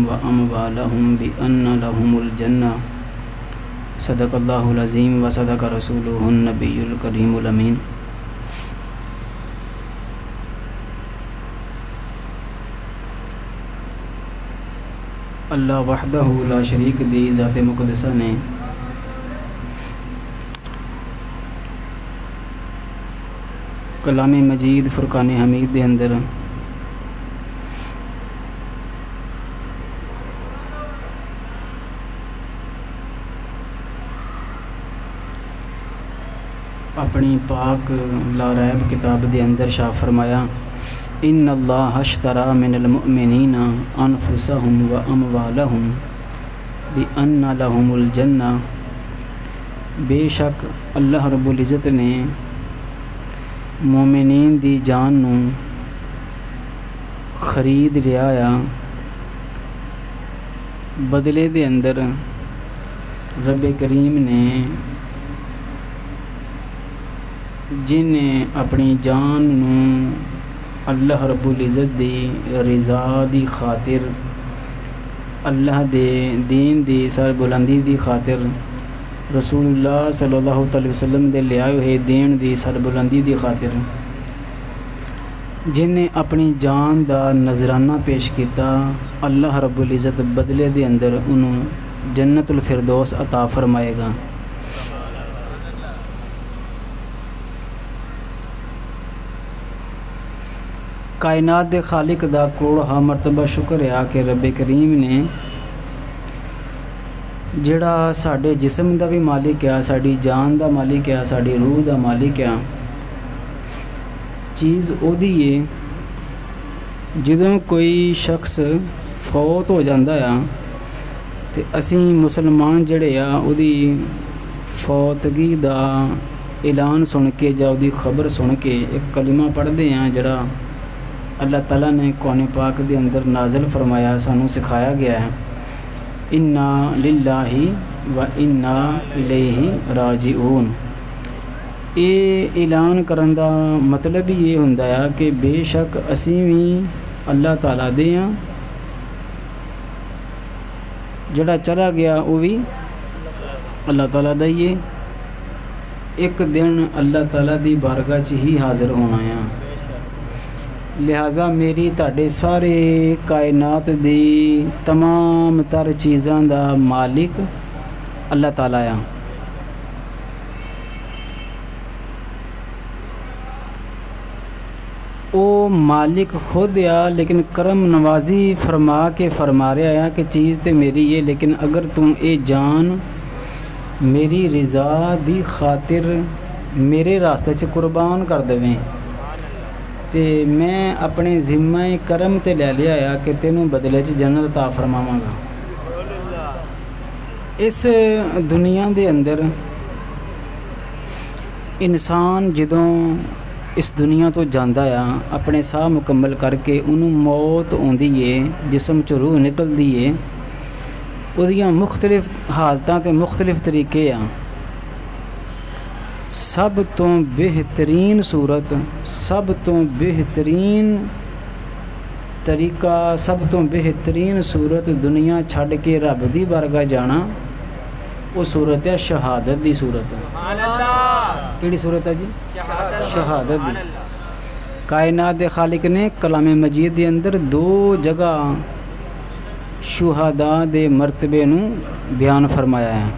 وأموالهم بأن لهم الجنة صدق الله العظيم وصدق رسوله النبي الكريم الأمين۔ اللہ وحدہ لا شریک دی ذات مقدسہ نے کلام مجید فرقان حمید دے اندر اپنی پاک لا ریب کتاب دے اندر شاہ فرمایا ان اللہ اشترى من المؤمنین انفسهم واموالهم بان لهم الجنہ، بے شک اللہ رب العزت نے مومنین دی جان نو خرید لیا آ، بدلے دے اندر رب کریم نے جن نے اپنی جان نو اللہ رب العزت دی رضا دی خاطر، اللہ دے دین دی سر بلندی دی خاطر، رسول اللہ صلی اللہ علیہ وسلم دے لے آئے ہوئے دین دی سر بلندی دی خاطر جن نے اپنی جان دا نذرانہ پیش کیتا، اللہ رب العزت بدلے دے اندر انہوں جنت الفردوس عطا فرمائے گا۔ کائنات دے خالق دا کروڑا مرتبہ شکر ہے کہ رب کریم نے جڑا ساڈے جسم دا بھی مالک ہے، ساڈی جان دا مالک ہے، ساڈی روح دا مالک ہے، چیز او دی ہے جدوں کوئی شخص فوت ہو جاندا ہے تے اسیں مسلمان جڑے آ او دی فوتگی دا اعلان سن کے یا او دی خبر سن کے ایک کلمہ پڑھدے ہیں جڑا اللہ تعالیٰ نے قرآن پاک دے اندر نازل فرمایا، سانوں سکھایا گیا ہے انا للہ و انا الیہ راجعون۔ اے اعلان کرن دا مطلب یہ ہوندا ہے کہ بے شک اسی بھی اللہ تعالیٰ دے ہاں، جڑا چلا گیا وہ بھی اللہ تعالیٰ دا ہی ہے، ایک دن اللہ تعالیٰ دی بارگاہ چ ہی حاضر ہونا ہے، لہٰذا میری تاڑے سارے کائنات دی تمام تر چیزاں دا مالک اللہ تعالیٰ ہے۔ او مالک خود ہے لیکن کرم نوازی فرما کے فرما رہا ہے کہ چیز تے میری ہے، لیکن اگر تم اے جان میری رضا دی خاطر میرے راستے چ قربان کر دویں تے میں اپنے ذمہ کرم تے لے لیا ہے کہ تینوں بدلے چ جنت عطا فرماواں گا۔ اس دنیا دے اندر انسان جدوں اس دنیا تو جاندا ہے اپنے ساہ مکمل کر کے انہوں موت ہوندی ہے، جسم چ روح نکلدی ہے، اودیاں مختلف حالتاں تے مختلف طریقے ہیں۔ سب تو بہترین صورت، سب تو بہترین طریقہ، سب تو بہترین صورت دنیا چھڈ کے رب دی بارگاہ جانا، وہ صورت ہے شہادت دی صورت۔ کیڑی صورت ہے جی؟ شہادت دی۔ کائنات دے خالق نے کلام مجید دے اندر دو جگہ شہداء دے مرتبے نو بیان فرمایا ہے۔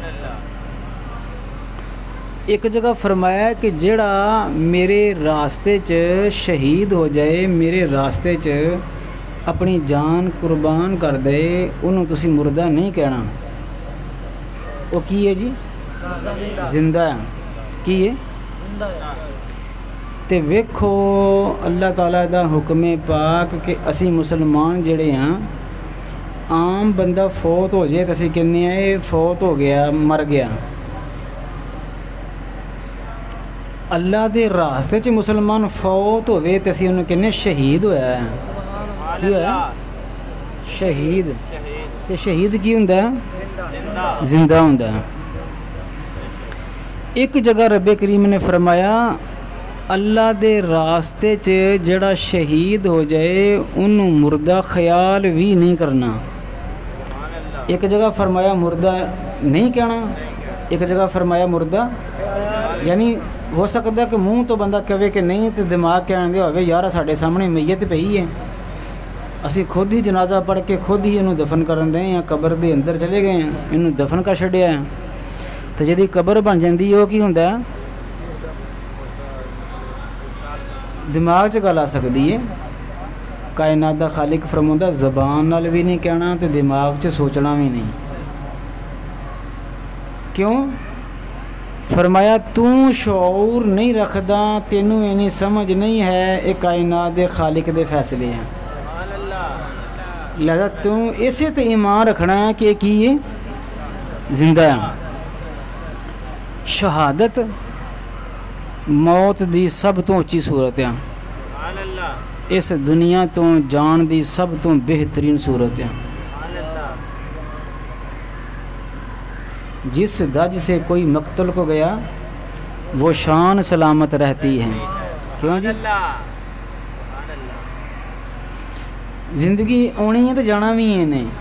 ایک جگہ فرمایا ہے کہ جڑا میرے راستے چ شہید ہو جائے، میرے راستے چ اپنی جان قربان کر دے، انہوں تسی مردہ نہیں کہنا، وہ کی ہے جی؟ زندہ ہے۔ کی ہے؟ تے ویکھو اللہ تعالیٰ دا حکم پاک کہ اسی مسلمان جڑے ہیں، عام بندہ فوت ہو جائے تو اسی کہنے ہیں فوت ہو گیا، مر گیا۔ اللہ دے راستے چ مسلمان فوت ہوئے تو اسی انہوں کہنے شہید ہویا ہے۔ کی ہویا؟ شہید۔ تے شہید کی ہوندا ہے؟ زندہ ہوندا ہے۔ ایک جگہ رب کریم نے فرمایا اللہ دے راستے چ جڑا شہید ہو جائے انہوں مردہ خیال بھی نہیں کرنا. ایک جگہ فرمایا مردہ نہیں کہنا، ایک جگہ فرمایا مردہ، یعنی ہو سکتا کہ منہ تو بندہ کہے کہ نہیں تو دماغ کہن دے ہوئے یار ساڈے سامنے میت پئی ہے، اسی خود ہی جنازہ پڑھ کے خود ہی انہوں دفن کرن دیں یا قبر دے اندر چلے گئے ہیں، انہوں دفن کر چھڈیا ہے. تو جدی قبر بن جاندی وہ کی ہوندا ہے، دماغ چ گل آ سکتی ہے. کائنات دا خالق فرماوندا زبان نال بھی نہیں کہنا تے دماغ چ سوچنا بھی نہیں. کیوں؟ فرمایا تو شعور نہیں رکھدا، تینوں اینی سمجھ نہیں ہے یہ کائنات دے خالق دے فیصلے ہیں. لہذا تو اسے تے ایمان رکھنا ہے کہ کی یہ زندہ ہے. شہادت موت دی سب تو اچھی صورت ہے، اس دنیا تو جان دی سب تو بہترین صورت ہے. جس دج سے کوئی مقتل کو گیا وہ شان سلامت رہتی ہے. کیوں جی؟ زندگی آنی ہے تو جانا بھی ہے نے،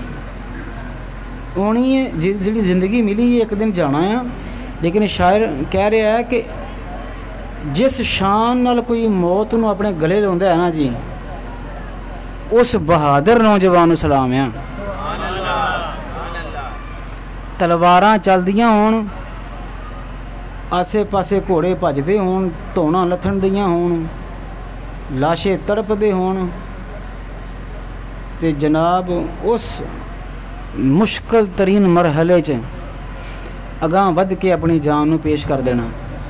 آنی ہے جی زندگی ملی ہے ایک دن جانا ہے. لیکن شاعر کہہ رہا ہے کہ جس شان نال کوئی موت نو اپنے گلے لوندا ہے نا جی، اس بہادر نوجوان سلام ہے. تلواراں چلدیاں ہون، آسے پاسے گھوڑے بھجدے ہون، دھونا لتھن دیاں ہون، لاشیں تڑپدے ہون، تے جناب اس مشکل ترین مرحلے چ اگاں ود کے اپنی جان نو پیش کر دینا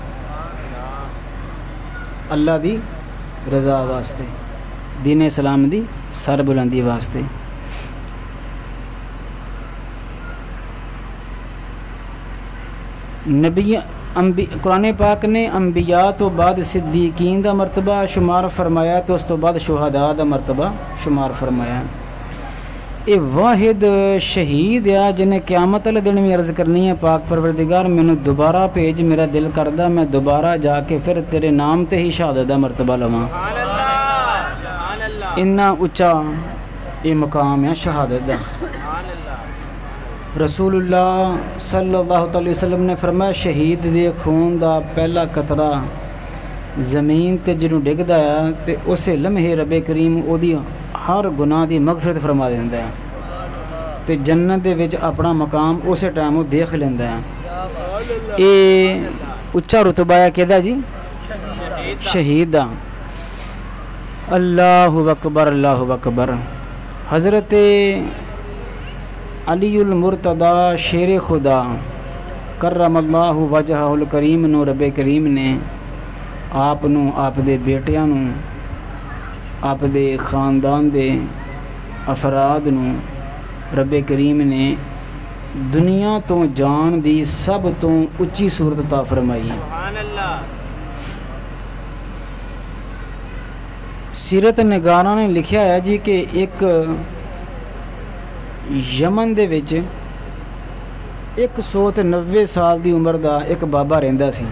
اللہ دی رضا واسطے، دین اسلام دی سر بلندی واسطے. قرآن پاک نے انبیاء تو بعد صدیقین دا مرتبہ شمار فرمایا تو اس تو بعد شہداء دا مرتبہ شمار فرمایا. اے واحد شہید ہے جنہیں قیامت والے دن میں عرض کرنی ہے پاک پروردگار مینوں دوبارہ بھیج، میرا دل کردہ میں دوبارہ جا کے پھر تیرے نام تے ہی شہادت دا مرتبہ لواں. اتنا اچا یہ مقام ہے شہادت دا. رسول اللہ صلی اللہ علیہ وسلم نے فرمایا شہید دے خون دا پہلا قطرہ زمین تے جنوں ڈگدا ہے تے اسے لمحے رب کریم او دی ہر گناہ دی مغفرت فرما دیندا ہے تے جنت دے وچ اپنا مقام اسے ٹائم وہ دیکھ لیندا ہے. اے اچا رتبہ ہے کہدا جی شہید دا. اللہ اکبر اللہ اکبر. حضرت علی المرتضی شیر خدا کرم اللہ وجہہ الکریم نو رب کریم نے آپ نو آپ دے بیٹیاں نو آپ دے خاندان دے افراد نو رب کریم نے دنیا تو جان دی سب تو اچھی صورت عطا فرمائی. سیرت نگاراں نے لکھیا ہے جی کہ ایک یمن دے وچ 190 سال دی عمر دا ایک بابا رہندا سی.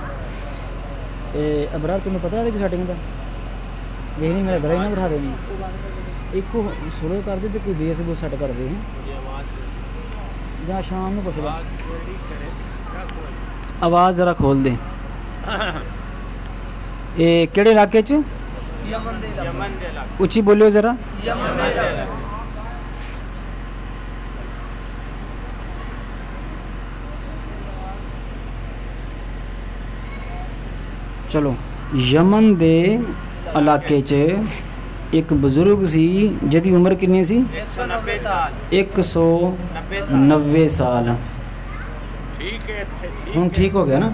ابرار تمہیں پتہ ہے کہ سیٹنگ دا یہ نہیں میرا گھر ہی نہ بٹھا دیں ایک کو سلو کر دے تو کوئی بیس بو سیٹ کر دے جہاں شام میں پوچھ لو آواز ذرا کھول دیں. یہ کہڑے علاقے چ اچھی بولیو ذرا. چلو یمن دے علاقے چ ایک بزرگ سی جدی عمر کنی سی 190 سال. ہوں ٹھیک ہو گیا نا.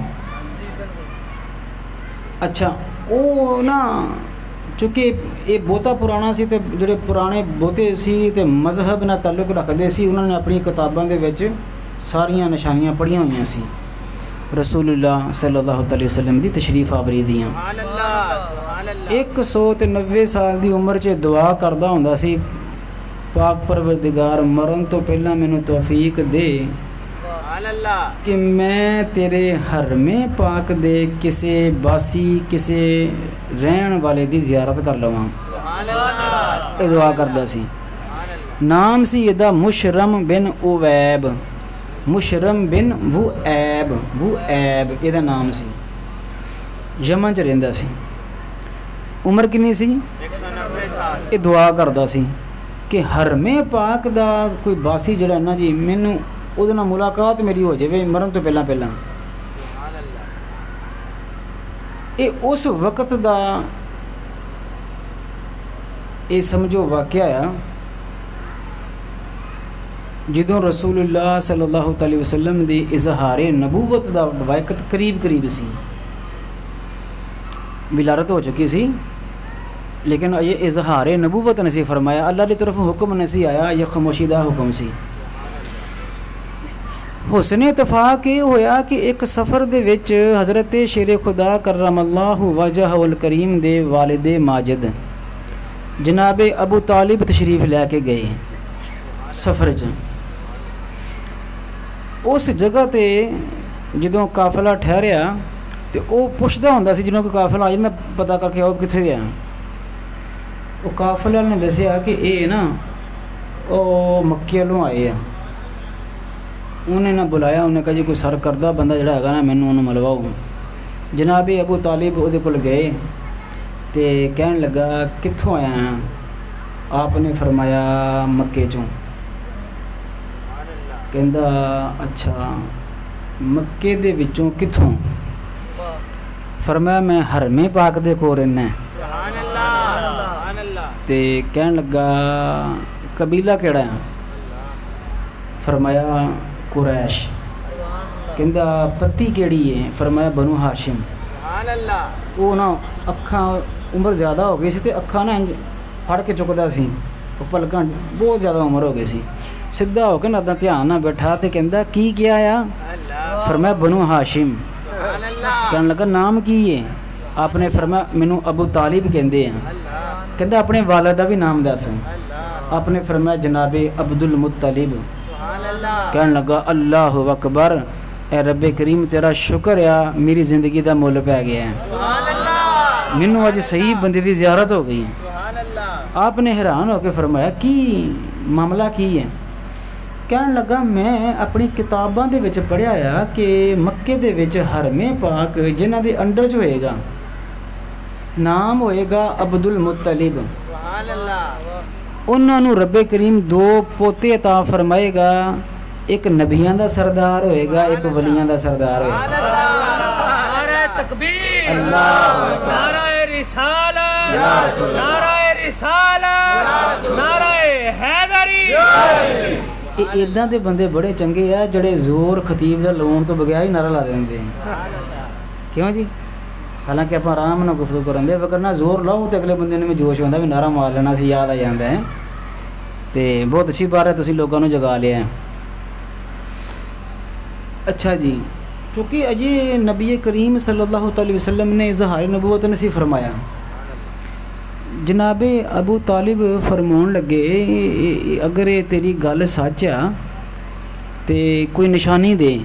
اچھا وہ نا چونکہ یہ بہتا پرانا سی تے جڑے پرانے بہتے سی تے مذہب نہ تعلق رکھتے سی انہوں نے اپنی کتاباں دے وچ ساریاں نشانیاں پڑھیاں ہوئی سی رسول اللہ صلی اللہ علیہ وسلم دی تشریف آوری دیاں. 190 سال دی عمر چ دعا کردہ ہوندا سی پاک پروردگار مرن تو پہلا مینوں توفیق دے کہ میں تیرے حرم پاک دے کسے باسی کسے رہن والے دی زیارت کر لواں. یہ دعا کردا سی. نام سی یہ مشرم بن اویب. مشرم بن وعیب یہ نام سی. یمن چ رہندا سی. عمر کنی سی؟ 190 یہ دعا کردا سی کہ حرم پاک دا کوئی باسی جڑا نا جی مینوں وہ ملاقات میری ہو جائے مرن تو پہلا پہلا. یہ اس وقت دا یہ سمجھو واقعہ ہے جدوں رسول اللہ صلی اللہ علیہ وسلم دی اظہار نبوت دا وقت قریب سی. ولادت ہو چکی سی لیکن یہ اظہار نبوت نہیں سی فرمایا. اللہ کی طرف حکم نہیں سی آیا, یہ خاموشی دا حکم سی. حسن اتفاق یہ ہویا کہ ایک سفر دے وچ حضرت شیر خدا کرم اللہ وجہ الکریم دے والد ماجد جناب ابو طالب تشریف لے کے گئے سفر چ. اس جگہ تے جدوں قافلہ ٹھہریا تو وہ پوچھتا ہوندا سی جنہوں کو قافلہ آ جانا پتہ کر کے آؤ کتنے گیا. وہ قافلہ نے دسیا کہ اے نا وہ مکے والوں آئے ہیں. انہیں نہ بلایا, انہیں کہا جی کوئی سر کردہ بندہ جڑا ہے نا مینوں انہوں ملواؤ. جناب ابو طالب وہ کول گئے تے کہن لگا کتھوں آیا ہیں؟ آپ نے فرمایا مکے چوں. کہندا اچھا مکے دے وچوں کتھوں؟ فرمایا میں حرم پاک دے کول رہنا. تے کہن لگا قبیلہ کیڑا ہے؟ فرمایا قریش. کہندا پتی کیڑی ہے؟ فرمایا بنو ہاشم. وہ نا اکھاں عمر زیادہ ہو گئی سی تے اکھاں نا پھڑ کے چکدا سی, وہ پلکاں بہت زیادہ عمر ہو گئی سی. سیدھا ہو کے نہ دھیان نہ بیٹھا تے کہندا کی کیا آیا؟ فرمایا بنو ہاشم. کہنے لگا نام کی ہے؟ آپ نے فرمایا مینوں ابو طالب کہندے ہیں. کہندا اپنے والد دا بھی نام دس. آپ نے فرمایا جناب عبد المطلب. کہنے لگا اللہ اکبر, اے رب کریم تیرا شکر ہے میری زندگی دا مول پہ گیا ہے, مینوں اج صحیح بندے دی زیارت ہو گئی. آپ نے حیران ہو کے فرمایا کی معاملہ کی ہے؟ کہنے لگا میں اپنی کتاباں دے وچ پڑھیا ہے کہ مکے دے وچ حرم پاک جنہاں دے انڈر جو ہوئے گا نام ہوئے گا عبد المطلب. انہاں نوں رب کریم 2 پوتے عطا فرمائے گا, ایک نبیاں دا سردار ہوئے گا, ایک ولیاں دا سردار ہوئے گا. نعرہ تکبیر, نعرہ رسالت, نعرہ رسالت, نعرہ حیدری. ایداں دے بندے بڑے چنگے ہیں جڑے زور خطیب دا لون تو بغیر ہی نعرہ لا دیندے ہیں. کیوں جی؟ حالانکہ آپ آرام نہ گفتگو کرن دے, وگرنہ زور لاؤ تو اگلے بندے نے بھی جوش ہوندا بھی نعرہ مار لینا سی, یاد آ جاندا ہے. تے بہت اچھی بات ہے تسی لوگوں نے جگا لیا ہے. اچھا جی, چونکہ اجے نبی کریم صلی اللہ علیہ وسلم نے اظہار نبوت نے سی فرمایا. جناب ابو طالب فرمون لگے اگر یہ تیری گل سچ آ تے کوئی نشانی دے.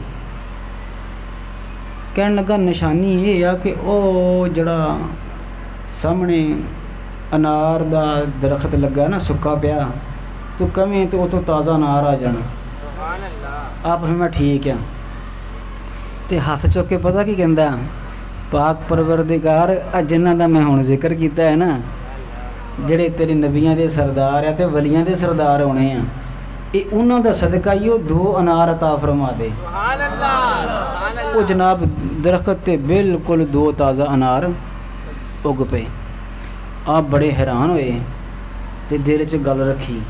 کہن لگا نشانی یہ آ کہ او جڑا سامنے انار دا درخت لگا نا سکا پیا تو کمیں تو تو تازہ انار آ جانا. آپ میں ٹھیک ہے تے ہاتھ چوک کے پتہ کی کہندا پاک پروردگار جنہاں دا میں ہن ذکر کیتا ہے نا جڑے تیرے نبیاں دے سردار ہیں تے ولیاں دے سردار ہونے ہیں, اے انہاں دا صدقہ ہی 2 انار عطا فرما دے. سبحان اللہ. وہ جناب درخت تے بالکل 2 تازہ انار اگ پے. آپ بڑے حیران ہوئے تے دل چ گل رکھی,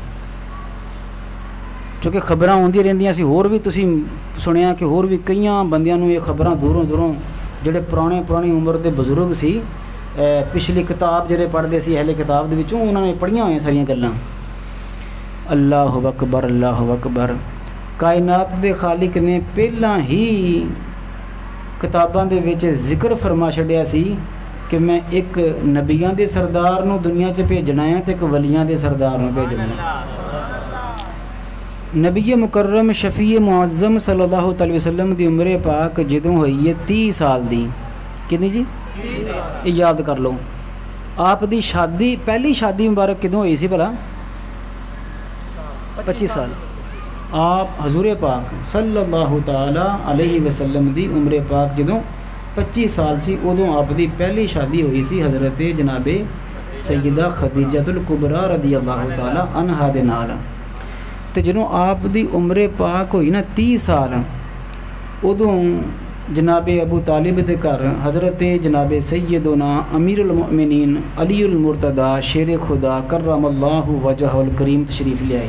چونکہ خبراں ہوندی رہندیاں سی. ہور بھی تسی سنیا کہ ہور بھی کئیاں بندیاں نوں یہ خبراں دوروں جڑے پرانی عمر دے بزرگ سی, پچھلی کتاب جڑے پڑھتے سی اہل کتاب دے وچوں انہوں نے پڑھیاں ہوئیں ساریاں گلاں. اللہ اکبر, اللہ اکبر. کائنات دے خالق نے پہلاں ہی کتاباں دے وچ ذکر فرما چھڈیا سی کہ میں ایک نبیاں دے سردار نوں دنیا 'ਚ بھیجنا ہے تے ایک ولیاں دے سردار نوں بھیجنا ہے. نبی مکرم شفیع معظم صلی اللہ علیہ وسلم دی عمر پاک جدوں ہوئی ہے 30 سال دی. کتنی جی؟ یہ یاد کر لو. آپ دی شادی پہلی شادی مبارک کدوں ہوئی سی بھلا؟ 25 سال. آپ حضور پاک صلی اللہ تعالی علیہ وسلم دی عمر پاک جدوں 25 سال سی ادوں آپ دی پہلی شادی ہوئی سی حضرت جناب سیدہ خدیجہ الکبریٰ رضی اللہ تعالی عنہا دے نال. تے جدوں آپ دی عمر پاک ہوئی نا 30 سال ادوں جناب ابو طالب دے گھر حضرت جناب سیدنا امیر المؤمنین علی المرتضیٰ شیر خدا کرم اللہ وجہ الکریم تشریف لے آئے.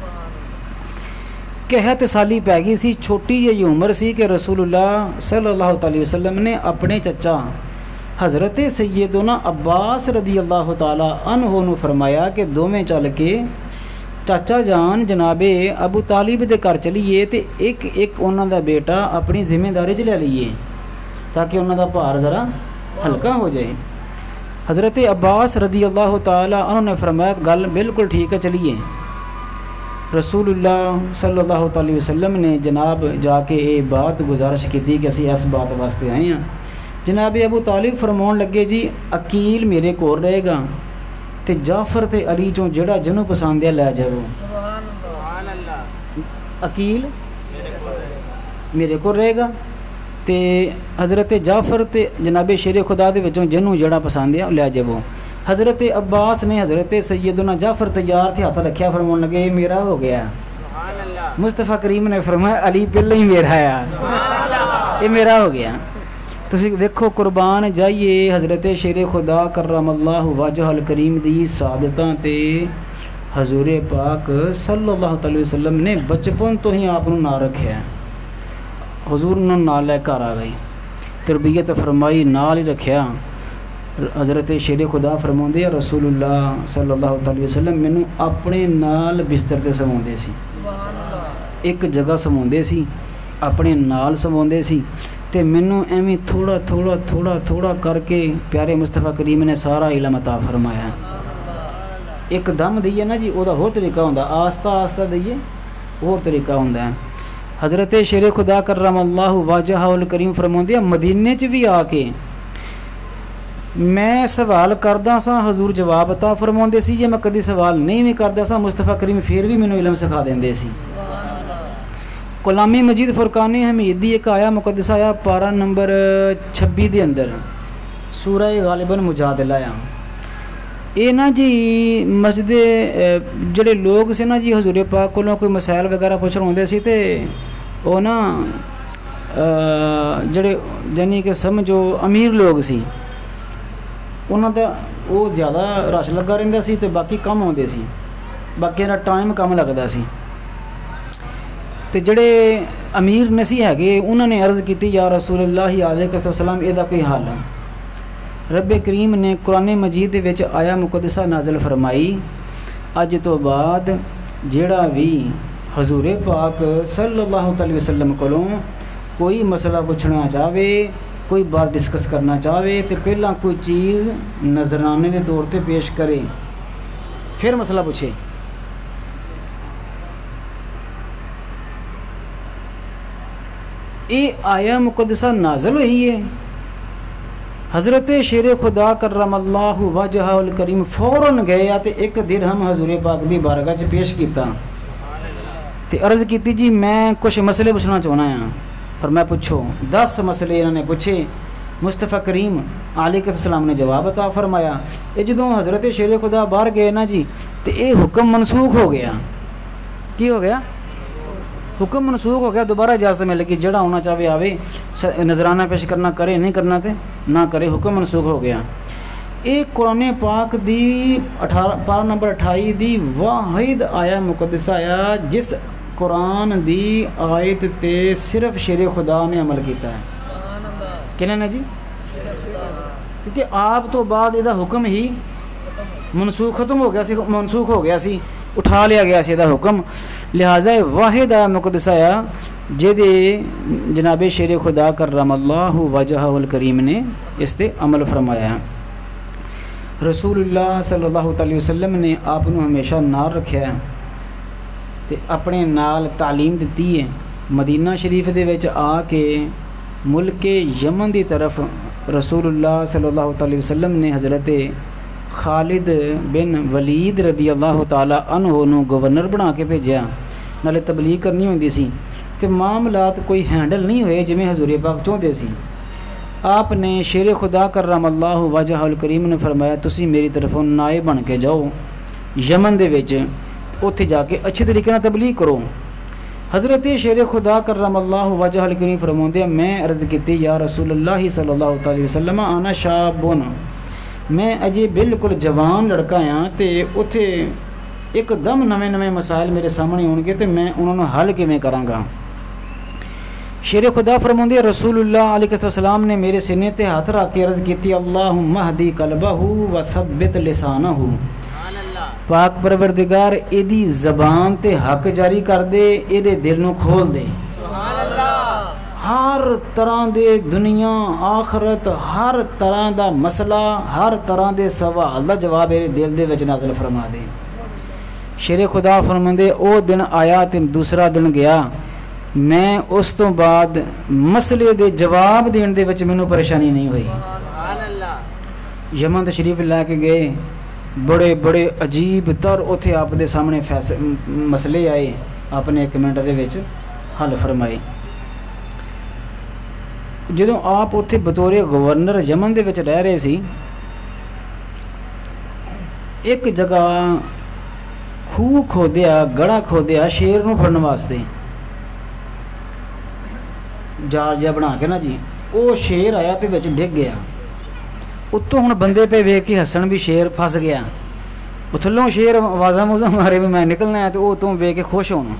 قحط سالی پی گئی سی، چھوٹی جی عمر سی کہ رسول اللہ صلی اللہ علیہ وسلم نے اپنے چچا حضرت سیدنا عباس رضی اللہ تعالی عنہ نو فرمایا کہ دوویں چل کے چاچا جان جناب ابو طالب دے گھر چلیے تے ایک انہاں دا بیٹا اپنی ذمہ داری چ لے لئیے تاکہ انہاں دا بھار ذرا ہلکا ہو جائے. حضرت عباس رضی اللہ تعالی عنہ نے فرمایا گل بالکل ٹھیک ہے چلیے. رسول اللہ صلی اللہ علیہ وسلم نے جناب جا کے یہ بات گزارش کی کہ اسی اس بات واسطے آئے ہیں. جناب ابو طالب فرماؤن لگے جی عقیل میرے کول رہے گا تے جعفر تے علی چوں جڑا جنوں پسند ہے لے جاؤ. عقیل میرے کو رہے گا تے حضرت جعفر تے جناب شیر خدا دے وچوں جنوں جڑا پسند ہے لے جاؤ. حضرت عباس نے حضرت سیدنا جعفر تیار تھے ہاتھ رکھیا فرمان لگے یہ میرا ہو گیا. مصطفیٰ کریم نے فرمایا علی پہلے ہی میرا ہے، یہ میرا ہو گیا. تسی ویکھو قربان جائیے حضرت شیر خدا کرم اللہ وجہ الکریم دی سعادتاں تے حضور پاک صلی اللہ علیہ وسلم نے بچپن تو ہی آپ نہ رکھیا. حضور نے نال لے کر آ گئی، تربیت فرمائی، نال ہی رکھیا. حضرت شیر خدا فرماندے رسول اللہ صلی اللہ علیہ وسلم مینوں اپنے نال بستر تے سواندے سی، ایک جگہ سواندے سی، اپنے نال سواندے سی تے مینوں ایویں تھوڑا تھوڑا تھوڑا تھوڑا کر کے پیارے مصطفیٰ کریم نے سارا علم عطا فرمایا. ایک دم دئیے نا جی وہ ہور طریقہ ہوندا، آہستہ آہستہ دئیے ہور طریقہ ہوندا ہے. حضرت شیر خدا کرم اللہ وجہ الکریم فرماندے مدینے چ بھی آ کے میں سوال کردا سا حضور جواب عطا فرماندے سی، جے میں کدی سوال نہیں بھی کردا سا مصطفیٰ کریم پھر بھی مینوں علم سکھا دیندے سی. کلام مجید فرقان حمید دی ایک آیا مقدسہ آیا پارہ نمبر 26 دے اندر سورہ غالباً مجادلہ آیا. یہ نا جی مسجد جڑے لوگ سے نا جی حضور پاک کو کوئی مسائل وغیرہ پوچھنا ہوندے سی تے وہ نا جڑے یعنی کہ سمجھو امیر لوگ سی انہاں دا وہ زیادہ رش لگا رہندا سی تے باقی کم ہوندے سی، باقی دا ٹائم کم لگدا سی. تے جڑے امیر نسی ہے انہوں نے عرض کی یا رسول اللہ علیہ وسلم یہ کوئی حال ہے. رب کریم نے قرآن مجید وچ آیا مقدسہ نازل فرمائی اج تو بعد جڑا بھی حضور پاک صلی اللہ علیہ وسلم کولوں کوئی مسئلہ پوچھنا چاہے، کوئی بات ڈسکس کرنا چاہے تو پہلا کوئی چیز نذرانے کے طور پہ پیش کرے پھر مسئلہ پوچھے. یہ آیا مقدسہ نازل ہوئی ہے. حضرت شیر خدا کرم اللہ وجہ الکریم فوراً گئے تے ایک درہم حضور پاک دی بارگاہ چ پیش کیتا تے عرض کیتی جی میں کچھ مسئلے پوچھنا چاہنا ہاں. فرمایا پوچھو. 10 مسئلے انہوں نے پوچھے. مصطفیٰ کریم علیہ السلام نے جواب عطا فرمایا. یہ جدوں حضرت شیر خدا باہر گئے نا جی تے یہ حکم منسوخ ہو گیا. کی ہو گیا؟ حکم منسوخ ہو گیا. دوبارہ اجازت مل گئی جڑا ہونا چاہے آوے، نذرانہ پیش کرنا کرے، نہیں کرنا تے نہ کرے. حکم منسوخ ہو گیا. یہ قرآن پاک دی پارہ نمبر 28 دی واحد آیا مقدسہ آیا جس قرآن دی آیت تے صرف شیر خدا نے عمل کیتا ہے. کہنا نا جی کیونکہ آپ تو بعد یہ حکم ہی منسوخ ختم ہو گیا سی، منسوخ ہو گیا سی، اٹھا لیا گیا سی یہ حکم. لہٰذا واحد آیا مقدسہ آیا جدے جناب شیر خدا کرم اللہ وجہ الکریم نے اس تے عمل فرمایا. رسول اللہ صلی اللہ علیہ وسلم نے آپ ہمیشہ نال رکھیا ہے. ਤੇ ਆਪਣੇ ਨਾਲ ਤਾਲੀਮ ਦਿੱਤੀ ਹੈ। ਮਦੀਨਾ ਸ਼ਰੀਫ ਦੇ ਵਿੱਚ ਆ ਕੇ ਮੁਲਕੇ ਯਮਨ ਦੀ ਤਰਫ ਰਸੂਲullah ਸੱਲੱਲਾਹੁ ਅਲੈਹਿ ਵਸੱਲਮ ਨੇ ਹਜ਼ਰਤ ਖਾਲਿਦ ਬਿਨ ਵਲੀਦ ਰਦੀ ਅੱਲਾਹੁ ਤਾਲਾ ਅਨਹੂ ਨੂੰ ਗਵਰਨਰ ਬਣਾ ਕੇ ਭੇਜਿਆ। ਨਾਲੇ ਤਬਲੀਗ ਕਰਨੀ ਹੁੰਦੀ ਸੀ ਤੇ ਮਾਮਲਾਤ ਕੋਈ ਹੈਂਡਲ ਨਹੀਂ ਹੋਏ ਜਿਵੇਂ ਹਜ਼ੂਰ ਪਾਕ ਚਾਹੁੰਦੇ ਸੀ। آپ نے شیر خدا کرم اللہ وجہ الکریم نے فرمایا تسی میری طرفوں نائب بن کے جاؤ یمن دے وچ، اوتھے جا کے اچھے طریقے نال تبلیغ کرو۔ حضرت شیر خدا کرم اللہ وجہ الکریم فرماندے میں عرض کیتی یا رسول اللہ صلی اللہ علیہ وسلم انا شابون، میں اجے بالکل جوان لڑکا ہاں تے اوتھے ایک دم نویں نویں مسائل میرے سامنے ہون گے تے میں انہاں نوں حل کیویں کراں گا۔ شیر خدا فرماندے رسول اللہ علیہ السلام نے میرے سینے تے ہاتھ رکھ کے عرض کیتی اللہم اہدی قلبہ وثبت لسانہ، پاک پروردگار ایدی زبان تے حق جاری کر دے، ایدے دل نو کھول دے۔ ہر طرح دے دنیا آخرت ہر طرح دا مسئلہ ہر طرح دے سوال دا جواب ایدے دل دے وچ نازل فرما دے۔ شیر خدا فرماندے او دن آیا تے دوسرا دن گیا، میں اس تو بعد مسئلے دے جواب دین دے وچ مینوں پریشانی نہیں ہوئی۔ یمن تشریف لے کے گئے، بڑے بڑے عجیب تر اتھے آپ دے سامنے مسئلے آئے، آپ نے 1 منٹ دے وچ حل فرمائے۔ جدوں آپ اتھے بطور گورنر یمن دے وچ رہ رہے سی، ایک جگہ خوہ کھودیا، گڑا کھودیا شیر نوں پھڑن واسطے، جال جہا بنا کے نا جی، وہ شیر آیا تو بچ ڈگ گیا۔ اتوں ہوں بندے پہ ویک کے ہسن بھی شیر پھس گیا، وہ تھلوں شیر آوازاں موزاں مارے بھی میں نکلنا ہے تو وہ اتوں ویک کے خوش ہونا۔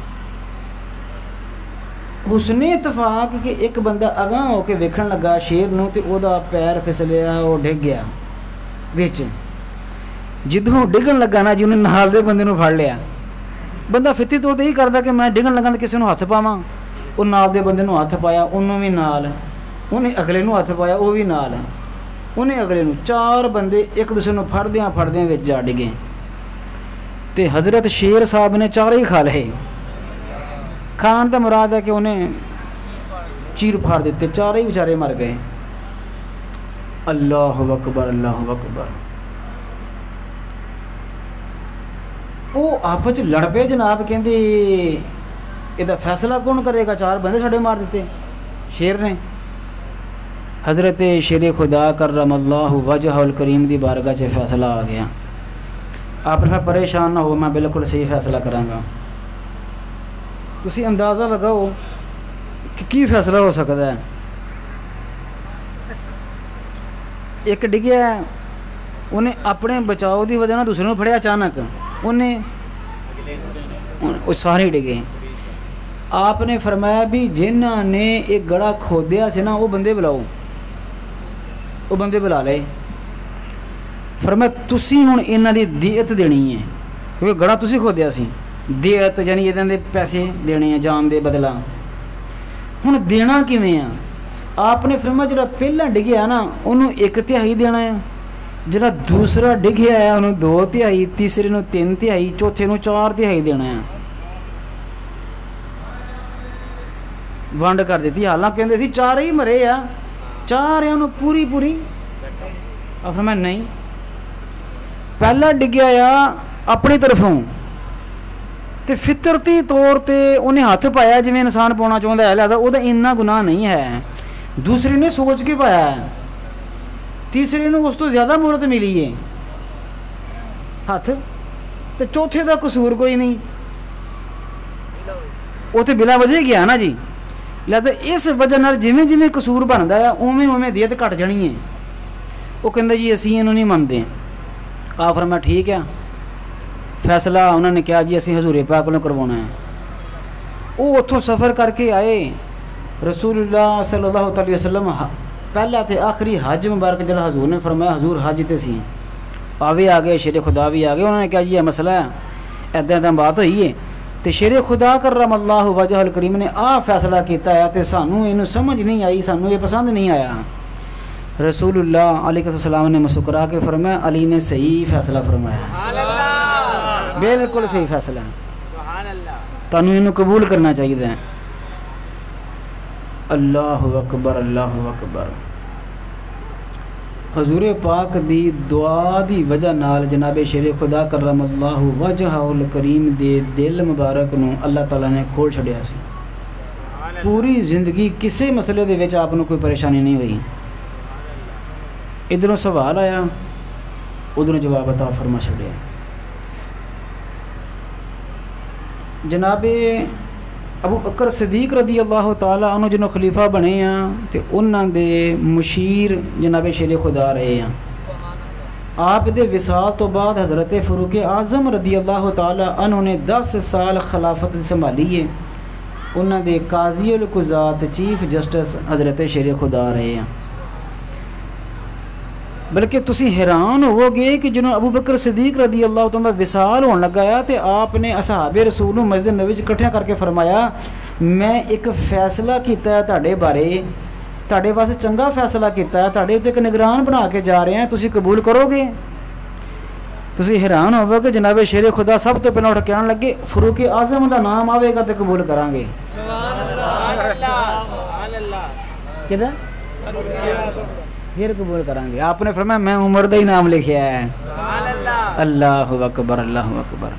اس نے اتفاق کہ ایک بندہ اگاں ہو کے ویکھن لگا شیر نو تے او دا پیر پھسلیا، وہ ڈگ گیا وچ۔ جدوں ڈگن لگا نا جی انہیں نال دے بندے نو پھڑ لیا۔ بندہ فطری طور تے ہی کردا کہ میں ڈگن لگا تے کسے نو ہاتھ پاواں، وہ نال دے بندے نو ہاتھ پایا، انہوں بھی نال، انہیں اگلے نو ہاتھ پایا، وہ بھی نال، انہیں اگلے نو، 4 بندے ایک دوسرے نو پھڑدیاں وچ جا ڈگے تے حضرت شیر صاحب نے 4 ہی کھا لے۔ کھان دا مراد ہے کہ انہیں چیر پھاڑ دیتے، 4 ہی بیچارے مر گئے۔ اللہ اکبر اللہ اکبر۔ وہ آپس لڑ پے جناب، کہندے یہ فیصلہ کون کرے گا، 4 بندے ساڈے مار دیتے شیر نے۔ حضرت شیر خدا کرم اللہ وجہ الکریم دی بارگاہ سے فیصلہ آ گیا۔ آپ نے پریشان نہ ہو، میں بالکل صحیح فیصلہ کراں گا۔ تسی اندازہ لگاؤ کہ کی فیصلہ ہو سکتا ہے۔ ایک ڈگیا ہے، انہیں اپنے بچاؤ دی وجہ نہ دوسرے نو پھڑیا اچانک، انہیں سارے ڈگے۔ آپ نے فرمایا بھی جنہاں نے ایک گڑا کھودیا سے نا وہ بندے بلاؤ، وہ بندے بلا لے۔ فرمایا تسی ہن انہاں دی دیت دینی ہے، کیونکہ گڑا تسی کھودیا سی، دیت یعنی یہ دے پیسے دینے ہیں، جان دے بدلا۔ ہن دینا کیویں آ؟ آپ نے فرمایا جڑا پہلا ڈگیا نا انہوں 1/3 دینا ہے، جڑا دوسرا ڈگیا ہے انہوں 2/3، تیسرے نو 3/3، چوتھے نو 4/3 دینا ہے۔ ونڈ کر دیتی، حالانکہ کہندے سی 4 ہی مرے آ، 4 پوری پوری۔ اب میں نہیں، پہلا ڈگیا آ اپنی طرفوں تے فطرتی طور تے انہیں ہاتھ پایا جویں انسان پاؤنا چاہتا ہے، لہذا وہ اتنا گناہ نہیں ہے۔ دوسرے نے سوچ کے پایا ہے، تیسرے نے اس تو زیادہ مہرت ملی ہے ہاتھ، تے چوتھے دا قصور کوئی نہیں، وہ تو بلا وجہ گیا نا جی۔ لہذا اس وجہ نال جویں جویں قصور بنتا ہے اوویں اوویں دیت گھٹ جانی ہے۔ وہ کہندا جی اسی انہوں نہیں منتے۔ آپ فرمایا ٹھیک ہے، فیصلہ انہوں نے کیا جی اسی حضور پاک کو کروانا ہے۔ وہ اتوں سفر کر کے آئے، رسول اللہ صلی اللہ علیہ وسلم پہلا تے آخری حج مبارک جڑا حضور نے فرمایا حضور حج تے سی، آوے آ گئے، شیر خدا بھی آ گئے۔ انہوں نے کہا جی یہ مسئلہ ہے، ایدا بات ہوئی ہے، تے شیر خدا کرم اللہ وجہ الکریم نے فیصلہ کیتا ہے تے سانوں اینو سمجھ نہیں آئی، سانوں یہ پسند نہیں آیا۔ رسول اللہ علیہ السلام نے مسکرا کے فرمایا علی نے صحیح فیصلہ فرمایا، بالکل صحیح فیصلہ ہے۔ تانوں اینوں قبول کرنا چاہیے. اللہ اکبر اللہ اکبر. حضور پاک دی دعا دی وجہ نال جناب شیر خدا کرم اللہ وجہ الکریم دے دل مبارک نو اللہ تعالیٰ نے کھول چھڑیا سی. پوری زندگی کسے مسئلے دے وچ آپ نو کوئی پریشانی نہیں ہوئی. ادھروں سوال آیا ادھروں جواب عطا فرما چھڑیا. جناب ابو بکر صدیق رضی اللہ تعالیٰ عنہ جنہوں خلیفہ بنے ہیں تے انہاں دے مشیر جناب شیر خدا رہے ہیں. آپ دے وصال تو بعد حضرت فاروق اعظم رضی اللہ تعالیٰ عنہ نے 10 سال خلافت سنبھالی ہے. انہاں دے قاضی القضات چیف جسٹس حضرت شیر خدا رہے ہیں. بلکہ تسی حیران ہو گے کہ جنہوں ابو بکر صدیق رضی اللہ تعالیٰ وصال ہونے لگایا تے آپ نے اصحاب رسول مسجد نبوی وچ اکٹھا کر کے فرمایا میں ایک فیصلہ کیتا ہے تہاڈے بارے, تہاڈے واسطے چنگا فیصلہ کیتا ہے, تہاڈے تے ایک نگران بنا کے جا رہے ہیں, تسی قبول کرو گے؟ تسی حیران ہو گے. جناب شیر خدا سب تو پہلے اٹھ کے آن لگے فاروق اعظم دا نام آوے گا تے قبول کران گے. کدھر پھر قبول کریں گے. آپ نے فرمایا میں عمر دا ہی نام لکھیا ہے. اللہ اکبر اللہ اکبر.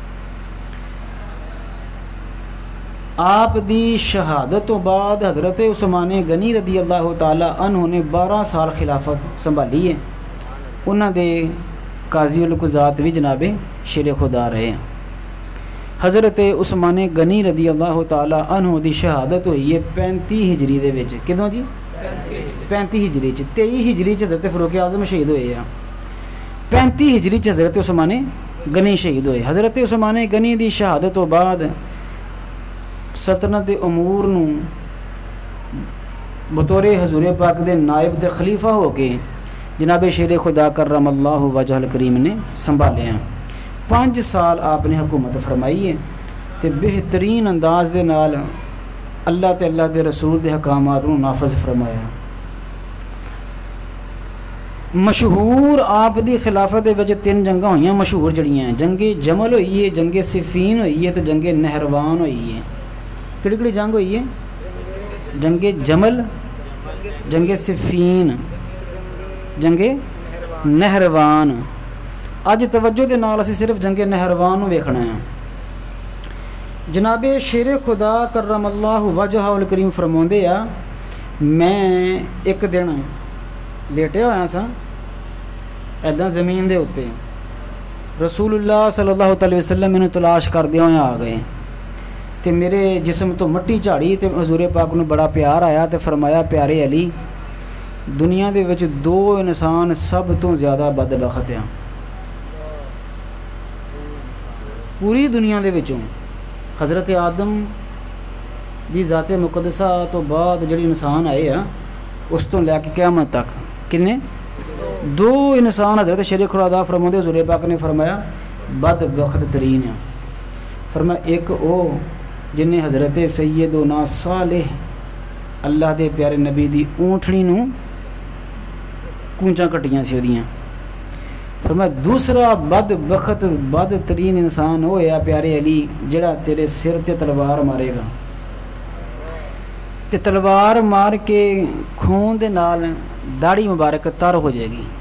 آپ دی شہادت تو بعد حضرت عثمان غنی رضی اللہ تعالی عنہ نے 12 سال خلافت سنبھالی ہے. انہاں دے قاضی القضات بھی جناب شیر خدا رہے ہیں. حضرت عثمان غنی رضی اللہ تعالی عنہ دی شہادت ہوئی ہے 35 ہجری دے وچ. کدوں جی 35 ہجری 23 ہجری حضرت فاروق اعظم شہید ہوئے ہیں. 35 ہجری حضرت عثمان غنی شہید ہوئے. حضرت عثمان غنی دی شہادت تو بعد سلطنت امور نو بطور حضور پاک دے نائب تے خلیفہ ہو کے جناب شیر خدا کرم اللہ وجہ الکریم نے سنبھالے ہیں. 5 سال آپ نے حکومت فرمائی ہے تے بہترین انداز دے نال اللہ تے اللہ دے رسول دے حکامات نو نافذ فرمایا. مشہور آپ دی خلافت دے وچ 3 جنگاں ہوئیاں مشہور جڑیاں ہیں. جنگ جمل ہوئی ہے, جنگ صفین ہوئی ہے تے جنگ نہروان ہوئی ہے. کیڑی کیڑی جنگ ہوئی ہے؟ جنگ جمل, جنگ صفین, جنگ نہروان. اج توجہ دے نال اسی صرف جنگ نہروان نو ویکھنا ہے. جناب شیر خدا کرم اللہ وجہ الکریم فرماندے آ میں ایک دن لیٹے ہویا سا ایداں زمین دے اتے, رسول اللہ صلی اللہ علیہ وسلم مینوں تلاش کردے ہوئے آ گئے تے میرے جسم تو مٹی جھاڑی تے حضور پاک نوں بڑا پیار آیا تے فرمایا پیارے علی دنیا دے وچ 2 انسان سب تو زیادہ بدبخت ہیں پوری دنیا دے وچوں. حضرت آدم دی ذات مقدسہ تو بعد جڑی انسان آئے ہیں اس تو لے کے قیامت تک کنے 2 انسان حضرت شیر خدا فرماندے حضور پاک نے فرمایا بدبخت ترین ہیں. فرمایا ایک او جن نے حضرت سیدنا صالح اللہ دے پیارے نبی دی اونٹھڑی نو کونچاں کٹیاں سی ودیاں. فرمایا دوسرا بدبخت بدترین انسان ہویا پیارے علی جڑا تیرے سر تے تلوار مارے گا تے تلوار مار کے خون دے نال داڑھی مبارک تر ہو جائے گی.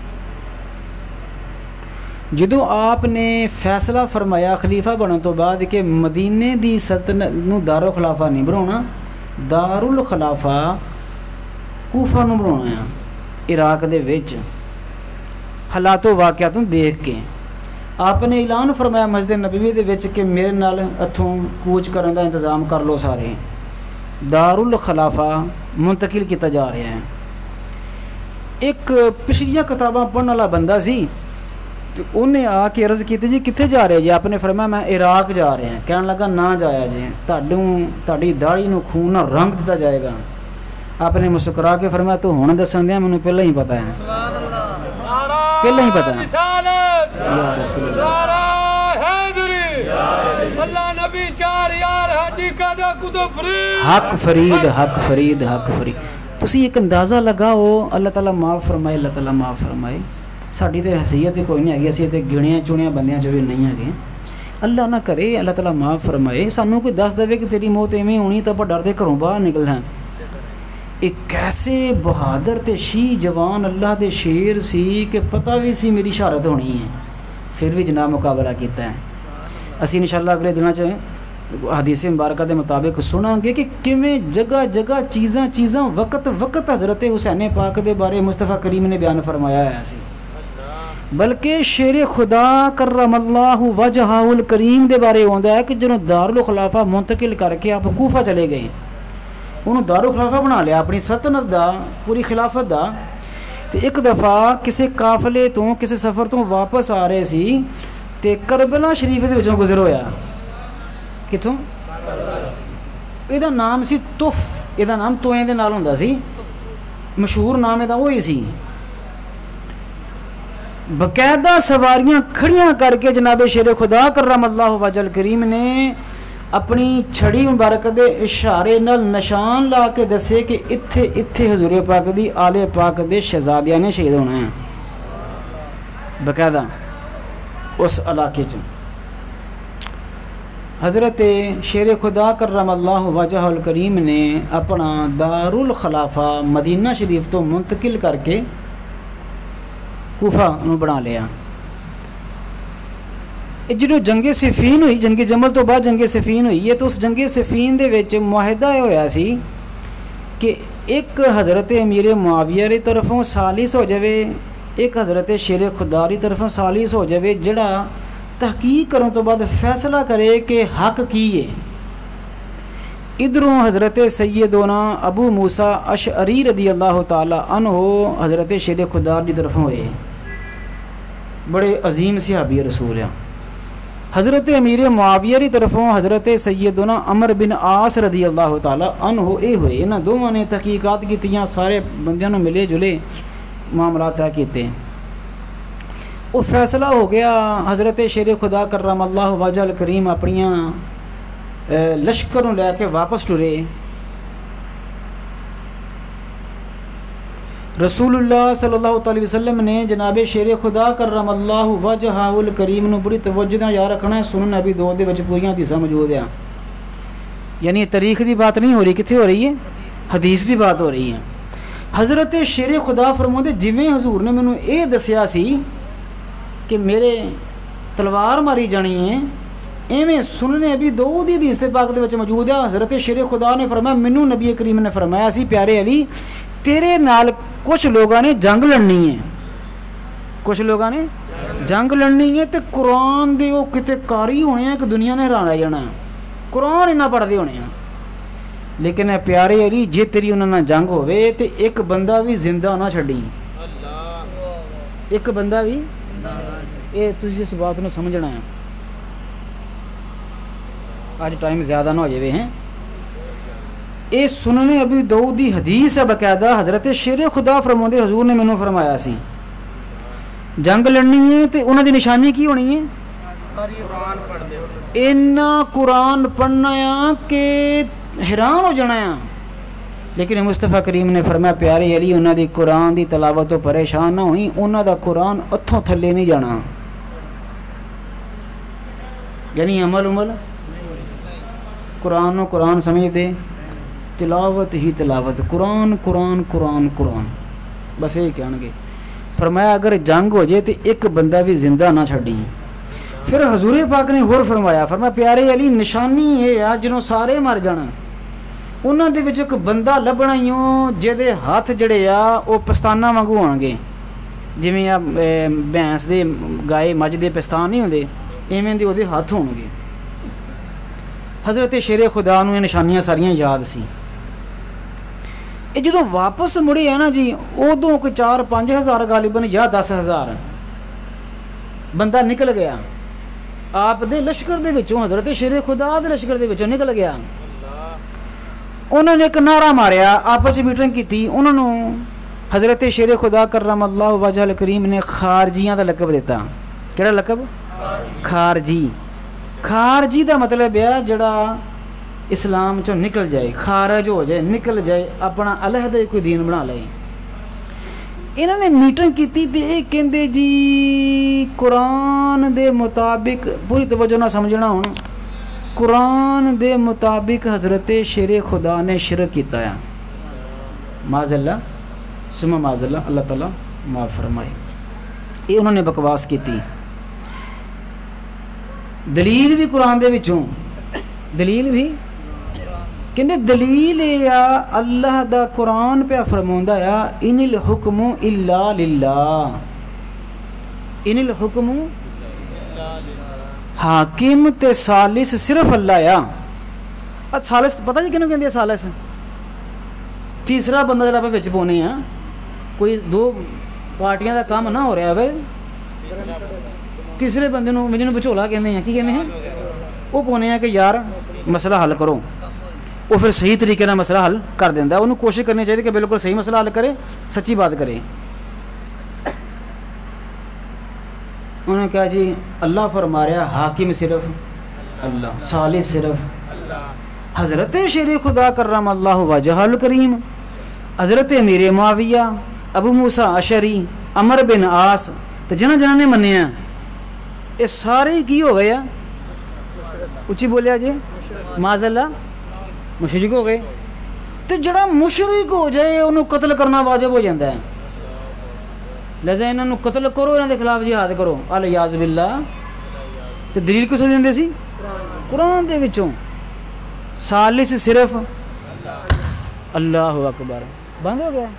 جدوں آپ نے فیصلہ فرمایا خلیفہ بننے تو بعد کہ مدینے دی سلطنت نو دارالخلافہ نہیں بنانا, دارالخلافہ کوفہ نو بنانا ہے عراق دے وچ. حالات و واقعات دیکھ کے آپ نے اعلان فرمایا مسجد نبوی دے وچ کہ میرے نال اتھوں کوچ کرن دا انتظام کر لو, سارے دارالخلافہ منتقل کیتا جا رہا ہے. ایک پچھلیاں کتاباں پڑھنے والا بندہ سی تو انہیں آ کے عرض کی جی کتنے جا رہے جی؟ آپ نے فرمایا میں عراق جا رہے ہیں. کہنے لگا نہ جایا جی, تہاڈی داڑھی نو خون نہ رنگ دتا جائے گا. آپ نے مسکرا کے فرمایا تو ہن دسن دیا مینوں پہلے ہی پتہ ہے, پہلے ہی پتہ ہے. یا رسول اللہ اللہ نبی 4 یار حاجی قادہ قطب فرید حق فرید حق فرید حق فرید. تسی ایک اندازہ لگاؤ, اللہ تعالیٰ معاف فرمائے, اللہ تعالیٰ معاف فرمائے. ساڈی تے حیثیت کوئی نہیں ہے, اسی تے گنیاں چنیاں بندیاں جو بھی نہیں ہے. اللہ نہ کرے اللہ تعالیٰ معاف فرمائے سانوں کوئی دس دے کہ تیری موت ایویں ہونی تو آپ ڈردے گھروں باہر نکلنا. ایک کیسے بہادر تے شی جوان اللہ دے شیر سی کہ پتہ بھی سی میری شہادت ہونی ہے, پھر بھی جناب مقابلہ کیتا ہے. اسی انشاءاللہ اگلے دنوں حدیث مبارکہ دے مطابق سناں گے کہ کیویں جگہ جگہ چیزاں وقت حضرت حسین پاک دے بارے مصطفیٰ کریم نے بیان فرمایا ہے سی. بلکہ شیر خدا کرم اللہ وجہہ الکریم دے بارے ہوندا ہے کہ جنہوں دارالخلافہ منتقل کر کے آپ کوفہ چلے گئے, انہوں دارالخلافہ بنا لیا اپنی سلطنت دا, پوری خلافت دا. تو ایک دفعہ کسی قافلے تو کسی سفر تو واپس آ رہے سی تے کربلا شریف دے وچوں گزر ہویا. کتوں یہ نام سی تف, یہ نام توئیں دے نال ہوندا سی, مشہور نام یہ وہی سی. باقاعدہ سواریاں کھڑیاں کر کے جناب شیر خدا کرم اللہ وجہ الکریم نے اپنی چھڑی مبارک دے اشارے نال نشان لا کے دسے کہ اتھے حضور پاک دی آل پاک دے شہزادیاں نے شہید ہونا ہے. باقاعدہ اس علاقے چ حضرت شیر خدا کرم اللہ وجہ الکریم نے اپنا دارالخلافہ مدینہ شریف تو منتقل کر کے کوفہ نو بنا لیا. جدوں جنگ صفین ہوئی, جنگ جمل تو بعد جنگ صفین ہوئی ہے, تو اس جنگ صفین دے وچ معاہدہ ہویا سی کہ ایک حضرت امیر معاویہ دی طرفوں سالس ہو جاوے, ایک حضرت شیر خدا دی طرفوں سالس ہو جاوے جڑا تحقیق کرنے تو بعد فیصلہ کرے کہ حق کی ہے. ادھروں حضرت سیدنا ابو موسیٰ اشعری رضی اللہ تعالی عنہ حضرت شیر خدا کی طرف ہوئے, بڑے عظیم صحابی رسول ہیں. حضرت امیر معاویہ کی طرفوں حضرت سیدنا عمر بن عاص رضی اللہ تعالی عنہ اے ہوئے. انہاں دونوں نے تحقیقات کیتیاں, سارے بندیاں نوں ملے جلے معاملات طے کیتے. وہ فیصلہ ہو گیا, حضرت شیر خدا کرم اللہ وجہ الکریم اپنیاں لشکر لے کے واپس ٹرے. رسول اللہ صلی اللہ علیہ وسلم نے جناب شیر خدا کرم اللہ وجہ الکریم نو بڑی توجہ نال یاد رکھنا ہے. سنن ابی داؤد دے وچ پوریاں حدیثاں موجود ہیں, یعنی تاریخ دی بات نہیں ہو رہی, کتنے ہو رہی ہے, حدیث دی بات ہو رہی ہے. حضرت شیر خدا فرماندے جویں حضور نے مینوں اے دسیا سی کہ میرے تلوار ماری جانی ہے, ایویں سننے ابھی داؤد دی حدیث پاک دے وچ موجود ہے. حضرت شیر خدا نے فرمایا, مینوں نبی کریم نے فرمایا سی پیارے علی تیرے نال کچھ لوگاں نے جنگ لڑنی ہے, کچھ لوگاں نے جنگ لڑنی ہے, تے قرآن دے وہ کتے قاری ہونے ہیں کہ دنیا نے حیران رہ جانا ہے, قرآن انہاں پڑھدے ہونے ہیں. لیکن اے پیارے علی جے تیری انہاں نال جنگ ہوئے تے ایک بندہ بھی زندہ نہ چھڈی, ایک بندہ بھی. یہ تسی اس بات نو سمجھنا ہے, آج ٹائم زیادہ نہ ہو جائے ہیں. یہ سننے ابی داؤد دی حدیث ہے باقاعدہ. حضرت شیر خدا فرماندے حضور نے مینوں فرمایا سی جنگ لڑنی ہے تے انہاں دی نشانی کی ہونی ہے, اینا قرآن پڑھنا ہے کہ حیران ہو جانا ہے. لیکن مصطفیٰ کریم نے فرمایا پیارے علی انہاں دی قرآن دی تلاوت تو پریشان نہ ہوئی, انہاں دا قرآن اتھوں تھلے نہیں جانا, یعنی عمل قرآن و قرآن سمجھ دے, تلاوت ہی تلاوت, قرآن قرآن قرآن قرآن, بس یہی کہنے گے. فرمایا اگر جنگ ہو جائے تو ایک بندہ بھی زندہ نہ چھڑی. پھر حضور پاک نے اور فرمایا پیارے علی نشانی یہ آ جنہوں سارے مر جانا, انہاں دے وچ ایک بندہ لبنا ہی ہو جہدے ہاتھ جڑے آ وہ پستانہ وانگو ہون گے, جویں آ بھینس دے گائے مجھ دے پستان نہیں ہوندے ایویں دے وہ ہاتھ ہون گے. حضرت شیر خدا نوں یہ نشانیاں ساریاں یاد سی. یہ جدوں واپس مڑے ہے نا جی, ادوں کوئی 4-5 ہزار غالباً یا 10,000 بندہ نکل گیا آپ دے لشکر دے وچوں, حضرت شیر خدا دے لشکر دے وچوں نکل گیا. انہوں نے ایک نعرہ ماریا, آپس میٹنگ کی, انہوں نے حضرت شیر خدا کرم اللہ وجہ الکریم نے خارجیاں دا لقب دیتا. کہڑا لقب؟ خارجی. خارجی دا مطلب ہے جڑا اسلام چوں نکل جائے, خارج ہو جائے, نکل جائے, اپنا علیحدہ کوئی دین بنا لے. انہوں نے میٹنگ کی تے یہ کہندے جی قرآن دے مطابق پوری توجہ نہ سمجھنا ہوں قرآن دے مطابق حضرت شیر خدا نے شرک کیتا ہے معاذ اللہ سما معاذ اللہ اللہ تعالیٰ معاف فرمائے یہ انہوں نے بکواس کی تھی دلیل بھی قرآن دے وچوں دلیل بھی کہنے دلیل یا اللہ دا قرآن پہ فرماوندا یا ان الحکم الا للہ ان الحکم حاکم تے ثالث صرف اللہ یا ثالث پتہ جی کنوں کہندے ثالث تیسرا بندہ جڑا وچ پونے ہیں کوئی دو پارٹیاں دا کام نہ ہو رہا ہے تیسرے بندے نوں جنوں وچولا کہندے ہیں کی کہندے ہیں وہ پونے ہیں کہ یار مسئلہ حل کرو وہ پھر صحیح طریقے نال مسئلہ حل کر دیندا ہے انہوں کوشش کرنی چاہیے کہ بالکل صحیح مسئلہ حل کرے سچی بات کرے انہوں نے کہا جی اللہ فرما رہا حاکم صرف اللہ ثالث صرف حضرت شیر خدا کرم اللہ وجہ الکریم حضرت امیر معاویہ ابو موسیٰ اشعری عمر بن عاص تو جنہاں نے مننے ہیں یہ سارے کی ہو گئے اچھی بولیا جی معاذ اللہ مشرک ہو گئے تو جڑا مشرک ہو جائے انہوں قتل کرنا واجب ہو جاتا ہے لہذا انہوں قتل کرو انہوں کے خلاف جہاد کرو الیاذ باللہ تو دلیل کس دیندے سی قرآن دے وچوں ثالث صرف اللہ اکبر بند ہو گیا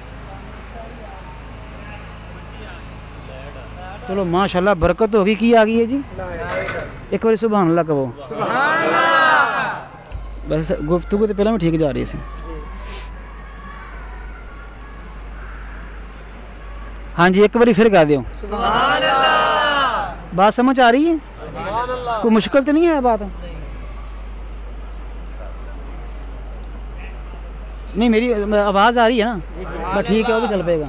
چلو ماشاءاللہ برکت ہوگی کی آگئی ہے جی ایک بار سبحان اللہ کہو سبحان اللہ بس گفتگو تو پہلے میں ٹھیک جا رہی سی ہاں جی ایک باری پھر کہہ دیو سبحان اللہ بات سمجھ آ رہی ہے سبحان اللہ کوئی مشکل تو نہیں ہے بات نہیں میری آواز آ رہی ہے نا بس ٹھیک ہے وہ بھی چل پائے گا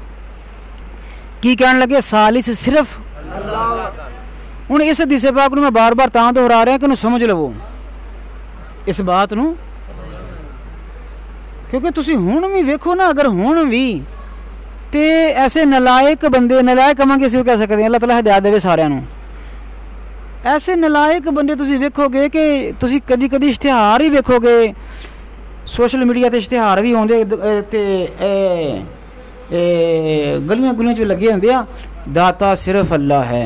کی کہنے لگے ثالث صرف ہوں اس حدیث پاک نو میں بار بار تاں دہرا رہا کہ انہوں سمجھ لو اس بات نو کیونکہ تسی ہون بھی ویکھو نا اگر ہون بھی تے ایسے نلائق بندے نلائق کہاں کسی کو کہہ سکتے ہیں اللہ تعالیٰ ہدایت دے سارے نو ایسے نلائق بندے تسی ویکھو گے کہ تسی کدی کدی اشتہار ہی ویکھو گے سوشل میڈیا تے اشتہار بھی ہوندے تے گلیاں گلیاں جو لگے ہوندے آ داتا صرف اللہ ہے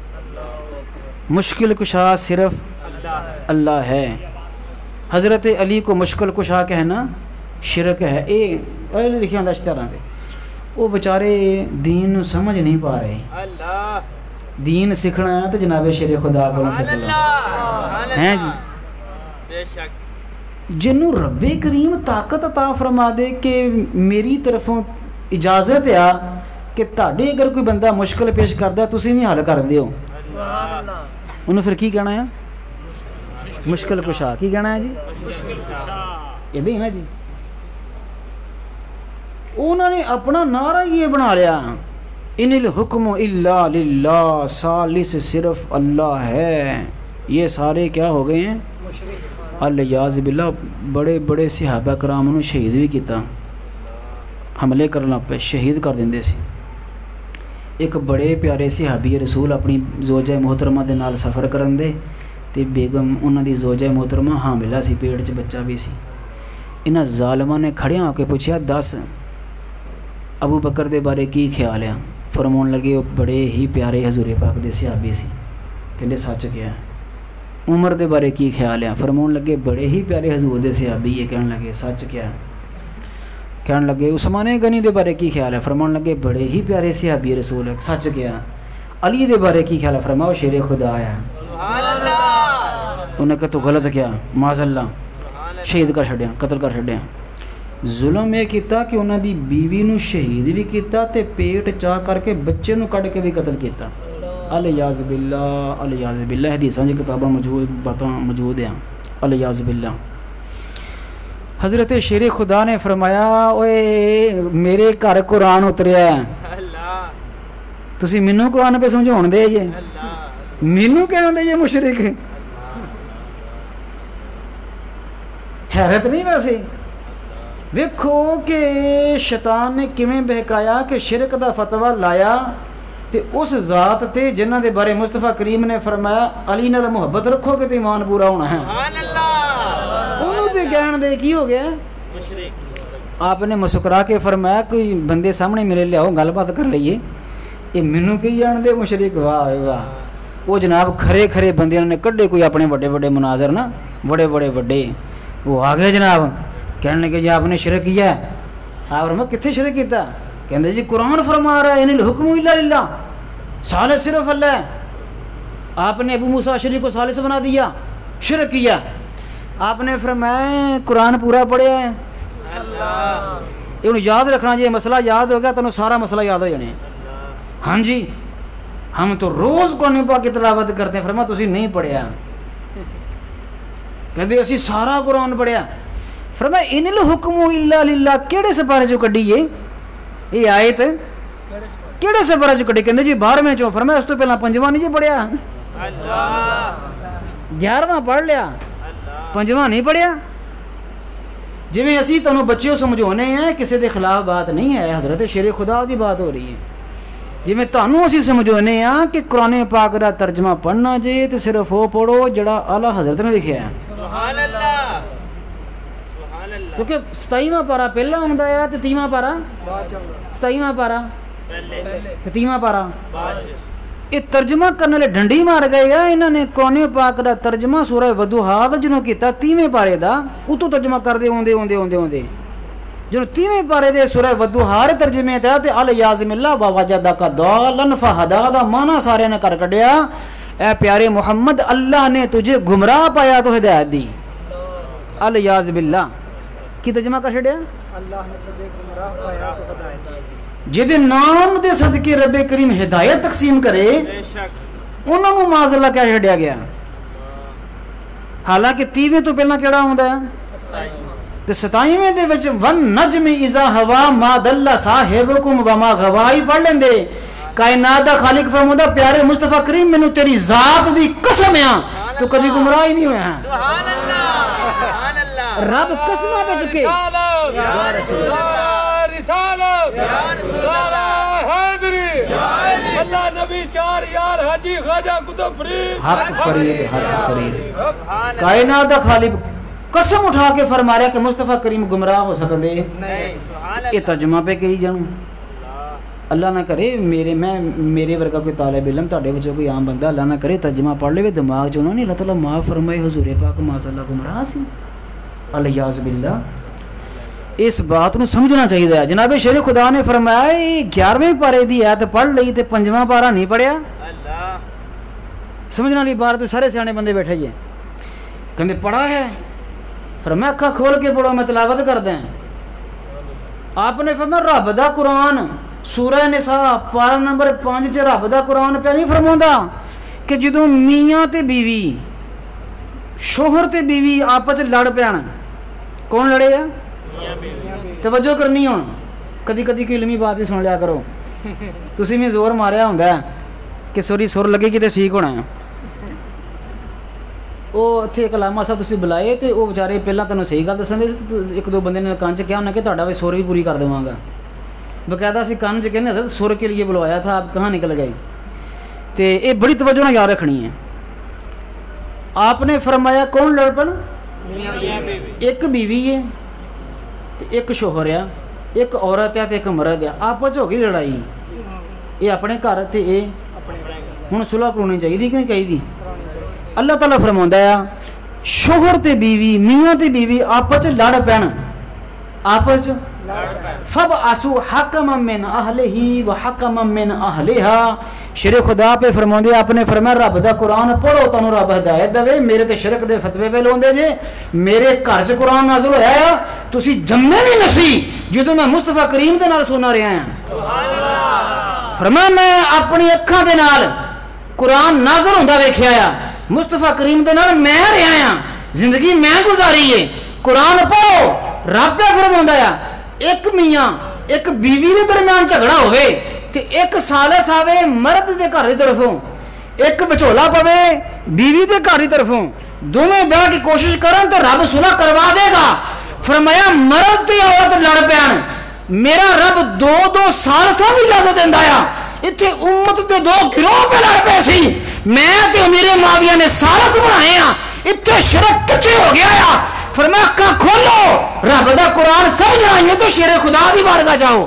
مشکل کشا صرف اللہ ہے حضرت علی کو مشکل کشا کہنا شرک ہے یہ لکھے ہوتا اشتہاراں تے وہ بیچارے دین سمجھ نہیں پا رہے دین سیکھنا ہے تو جناب شیر خدا کو سیکھنا ہیں جی بے شک جنوں رب کریم طاقت عطا فرما دے کہ میری طرفوں اجازت ہے کہ تہاڈے اگر کوئی بندہ مشکل پیش کردا تسی بھی حل کر دیو انہوں پھر کی کہنا ہے مشکل کشا کی کہنا ہے جی مشکل کشا یہ نا جی انہوں نے اپنا نعرہ یہ بنا لیا ان الحکم الا للہ ثالث صرف اللہ ہے یہ سارے کیا ہو گئے ہیں الیاذ باللہ بڑے بڑے صحابہ کرام انہوں شہید بھی کیتا حملے کرنا پہ شہید کر دیندے سی ایک بڑے پیارے صحابی رسول اپنی زوجہ محترمہ دے نال سفر کرن دے تے بیگم انہاں دی زوجہ محترمہ حاملہ سی پیٹ چ بچہ بھی سی انہاں ظالماں نے کھڑے ہو کے پوچھیا دس ابو بکر دے بارے کی خیال ہے فرمون لگے وہ بڑے ہی پیارے حضور پاک دے صحابی سی کہندے سچ کیا عمر دے بارے کی خیال ہے فرمون لگے بڑے ہی پیارے حضور دے صحابی یہ کہنے لگے سچ کیا کہنے لگے عثمان غنی دے بارے کی خیال ہے فرمان لگے بڑے ہی پیارے صحابی رسول ہے سچ کیا علی دے بارے کی خیال ہے فرماؤ شیر خدا آیا انہیں کہا تو غلط کیا معاذ اللہ شہید کر چھڑیا قتل کر چھڑیا ظلم یہ کیتا کہ انہوں دی بیوی نو شہید بھی کیتا تے پیٹ چاہ کر کے بچے نو کڑ کے بھی قتل کیتا الیاذ باللہ حدیثاں جی کتاباں موجود باتاں موجود ہیں الیاذ باللہ حضرت شیر خدا نے فرمایا اوے میرے گھر قرآن اتریا ہے تسی مینوں قرآن پہ سمجھاؤن دے جے مینوں کہہ دے جے مشرک حیرت نہیں ویسے ویکھو کہ شیطان نے کیویں بہکایا کہ شرک دا فتویٰ لایا تے اس ذات تے جنہاں دے بارے مصطفیٰ کریم نے فرمایا علی نال محبت رکھو گے تے ایمان پورا ہونا ہے. سبحان اللہ. انہوں بھی کہن دے کی ہو گیا. آپ نے مسکرا کے فرمایا کوئی بندے سامنے میرے لیاؤ گل بات کر لئیے. یہ مینوں کی جان دے مشرک. واہ واہ. وہ جناب کھرے کھرے بندے نے کڈے کوئی اپنے بڑے بڑے مناظر نا بڑے بڑے وڈے وہ آ گئے جناب کہنے کہ جی آپ نے شرک کیا ہے. آپ فرمایا کتنے شرک کیتا؟ کہندے جی قرآن فرما رہا ہے ان الحکم الا للہ ثالث صرف اللہ ہے. آپ نے ابو موسیٰ اشعری کو ثالث بنا دیا شرک کیا. آپ نے فرمایا قرآن پورا پڑھیا ہے. یہ انہوں یاد رکھنا جی مسئلہ یاد ہو گیا تو سارا مسئلہ یاد ہو جانے. ہاں جی ہم تو روز قرآن پاک کی تلاوت کرتے ہیں. فرمایا تسی نہیں پڑھیا. کہتے اسی سارا قرآن پڑھیا. فرمایا ان الحکم الا للہ کیڑے سپارے چوں کڈی یہ آیت کیڑے سپارے چوں کڈی؟ کہندے جی 12ویں چوں. فرمایا اس تو پہلا 5واں نہیں جی پڑھیا. 11واں پڑھ لیا 5واں نہیں پڑھیا. جویں اسی تانوں بچیوں سمجھانے ہیں کسی دے خلاف بات نہیں ہے. حضرت شیر خدا دی بات ہو رہی ہے. جویں تانوں اسی سمجھانے ہیں کہ قرآن پاک دا ترجمہ پڑھنا جے تے صرف وہ پڑھو جڑا اعلیٰ حضرت نے لکھیا ہے. سبحان اللہ. کیونکہ 27واں پارا پہلا ہوندا ہے تے 30واں پارا 27واں پارا تے 30واں پارا. یہ ترجمہ کرنے والے ڈنڈی مار گئے ہیں. انہوں نے قرآن پاک دا ترجمہ سورہ وضحا دا جنہوں کیتا 30ویں پارے دا اتو ترجمہ کر دے ہوندے جنہوں 30ویں پارے دے سورہ وضحا دے ترجمے تے تے الیاذ باللہ ووجدک ضالن فہدی دا معنی سارے نے کر کڈیا اے پیارے محمد اللہ نے تجھے گمراہ پایا تو ہدایت دی. الیاذ باللہ کی ترجمہ کر چھڈیا اللہ نے تجھے گمراہ پایا تو ہدایت دی. جہدے نام دے صدقے رب کریم ہدایت تقسیم کرے انہوں نے معاذ اللہ کیا چھڈیا گیا. حالانکہ 30ویں تو پہلا کیڑا ہوندا ہے تے 27ویں دے وچ ون نجم اذا ہوا ما دل صاحبکم وما غوائی پڑھ لیندے. کائنات دا خالق فرماوندا پیارے مصطفیٰ کریم مینوں تیری ذات دی قسم ہے تو کبھی گمراہ ہی نہیں ہویا. سبحان اللہ. سبحان اللہ. رب قسماں پہ چکے یا رسول اللہ. رسالت یا رسول اللہ. حیدری اللہ نبی 4 یار حاجی خواجہ قطب فرید حق فرید حق فرید. سبحان اللہ. کائنات دا خالق قسم اٹھا کے فرما رہا کہ مصطفیٰ کریم گمراہ ہو سکتے نہیں. سبحان یہ اللہ. ترجمہ پہ کہی جانوں. اللہ نہ کرے میرے ورگا کوئی طالب علم تہاڈے وچوں کوئی عام بندہ اللہ نہ کرے ترجمہ پڑھ لے دماغ چ انہوں نے اللہ تعالیٰ معاف فرمائے حضور پاک ماشاء اللہ گمراہ سی. الیاذ باللہ. اس بات نو سمجھنا چاہیے ہے. جناب شیر خدا نے فرمایا 11ویں پارے دی آیت پڑھ لئی تے 5واں پارا نہیں پڑھیا. اللہ. سمجھنا والی بات تو سارے سیانے بندے بیٹھے جی کہندے پڑھا ہے. فرمایا اکھا کھول کے پڑھو میں تلاوت کر دیں. آپ نے فرمایا رب دا قرآن سورہ نساء پارا نمبر 5 چ رب دا قرآن پہ نہیں فرماوندا کہ جدوں میاں تے بیوی شوہر تے بیوی آپس لڑ پیان کون لڑے گا؟ توجہ کرنی ہوں. کدی کدی کوئی علمی بات ہی سن لیا کرو. تسی میں زور ماریا ہوندا ہے کہ سوری سر لگے گی تے ٹھیک ہونا ہے. وہ اتنے ایک علامہ صاحب تسی بلائے تے وہ بیچارے پہلے تینوں صحیح گل دسن دے سی. ایک دو بندے نے کان چ کیا انہیں کہ تہاڈا بھی سر بھی پوری کر دواں گا. باقاعدہ اسی کان چ کہنے حضرت سر کے لیے بلوایا تھا آپ کہاں نکل گئے. تے یہ بڑی توجہ نہ یاد رکھنی ہے. آپ نے فرمایا کون لڑ پن؟ ایک بیوی ہے ایک شوہر ہے ایک عورت ہے ایک مرد ہے. آپس ہو گئی لڑائی. یہ اپنے گھر تے یہ ہوں صلح کرانی چاہیے کہ نہیں چاہیے. اللہ تعالیٰ فرماوندا ہے شوہر تے بیوی میاں تے بیوی آپس لڑ پین آپس فَبْعَثُوا حَكَمًا مِّنْ أَهْلِهِ وَحَكَمًا مِّنْ أَهْلِهَا. شیر خدا پہ فرماندے آپ نے فرمایا رب دا قرآن پڑھو تانوں رب ہدایت دے. میرے تے شرک دے فتوے پہ لاؤندے جے. میرے گھر چ قرآن نازل ہویا ہے تسی جمے بھی نسی جدوں میں مصطفیٰ کریم دے نال سونا رہا ہاں. سبحان اللہ. فرمایا میں اپنی اکھاں دے نال قرآن نازل ہوندا ویکھیا ہے. مصطفیٰ کریم دے نال میں رہا ہاں زندگی میں گزاری ہے. قرآن پڑھو. رب پہ فرماوندا ہے ایک میاں ایک بیوی کے درمیان جھگڑا ہوئے تے ایک سالس آوے مرد دے گھر کی طرفوں ایک وچولا پوے بیوی دے گھر کی طرفوں دونوں بیاہ کی کوشش کرن تے رب صلح کروا دے گا. فرمایا مرد تے عورت لڑ پیان میرا رب 2-2 سال بھی اجازت دیندا آ اتنے امت تے 2 گروہ پہ لڑ پے سی میں تے امیر معاویہ نے سالس بنائے ہیں اتنے شرک کچھے ہو گیا ہے فرمایا اکھاں کھولو رب دا قرآن سمجھ آئیے تو شیر خدا دی بارگاہ جاؤ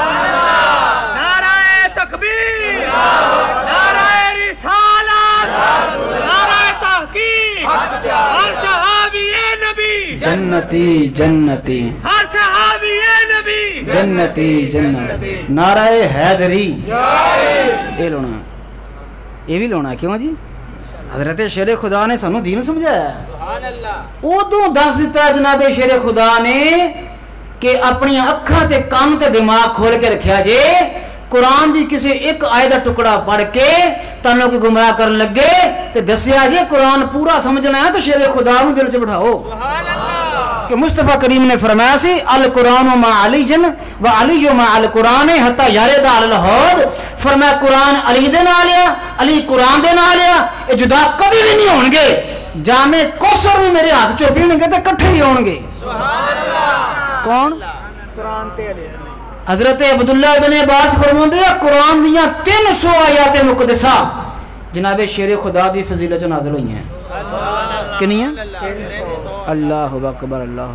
نعرہ تکبیر نعرہ رسالت نعرہ تحقیق ہر صحابی نبی جنتی جنتی ہر صحابی نبی جنتی جنتی نعرہ حیدری یہ لونا یہ بھی لونا کیوں جی حضرت شیر خدا نے سانو دین سمجھایا سبحان اللہ ادو دس دیتا جناب شیر خدا نے کہ اپنی اکھاں تے کان تے دماغ کھول کے رکھیا جے قرآن دی کسی ایک آیت دا ٹکڑا پڑھ کے تنوں کو گمراہ کرن لگے تے دسیا جے قرآن پورا سمجھنا ہے تو شیر خدا نو دل چ بٹھاؤ سبحان اللہ کہ مصطفیٰ کریم نے فرمایا سی القرآن مع علی جن و علی مع القرآن حتی یارد علی الحوض فرمایا قرآن علی دے نال ہے علی قرآن دے نال ہے یہ جدا کبھی بھی نہیں ہون گے جامع کوثر بھی میرے ہاتھ چوں پین گے تے کٹھے ہی ہون گے سبحان اللہ کون قرآن تے علی حضرت عبداللہ ابن عباس فرماتے ہیں قرآن دیاں 300 آیات مقدسہ جناب شیر خدا دی فضیلت نازل ہوئی ہیں کنی ہیں اللہ اکبر اللہ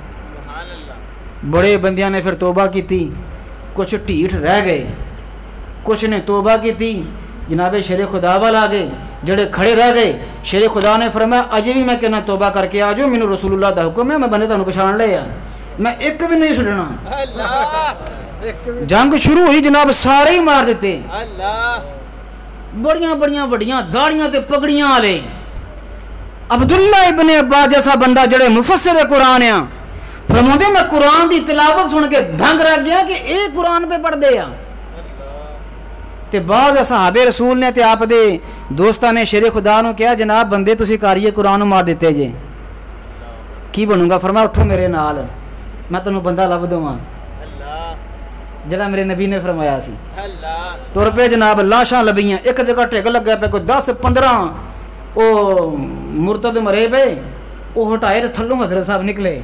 اکبر بڑے بندیاں نے پھر توبہ کی تھی کچھ ٹھیٹ رہ گئے کچھ نے توبہ کی تھی جناب شیر خدا والا آ گئے جڑے کھڑے رہ گئے شیر خدا نے فرمایا اجے بھی میں کہنا توبہ کر کے آجو مینوں رسول اللہ دا حکم ہے میں بندے تانوں پہچان لیا میں ایک بھی نہیں چھڈنا اللہ جنگ شروع ہوئی جناب سارے ہی مار دیتے اللہ بڑیاں بڑیاں بڑیاں داڑیاں تے پگڑیاں والے عبداللہ ابن عباس جیسا بندہ جڑے مفسر قرآن ہیں فرماتے میں قرآن دی تلاوت سن کے دھنگ رہ گیا کہ اے قرآن پہ پڑھ دے تے بعض صحابہ رسول نے تے آپ دے دوستاں نے شیر خدا نو کہا جناب بندے تسی کاریے قرآن نو مار دیتے جے کی بنوں گا فرمایا اٹھو میرے نال میں تنوں بندہ لب دواں جڑا میرے نبی نے فرمایا سی اللہ تر پہ جناب لاشاں لبیاں ایک جگہ ٹھیک لگا پہ کوئی 10-15 او مرتد مرے پہ وہ ہٹائے تے تھلوں حضرت صاحب نکلے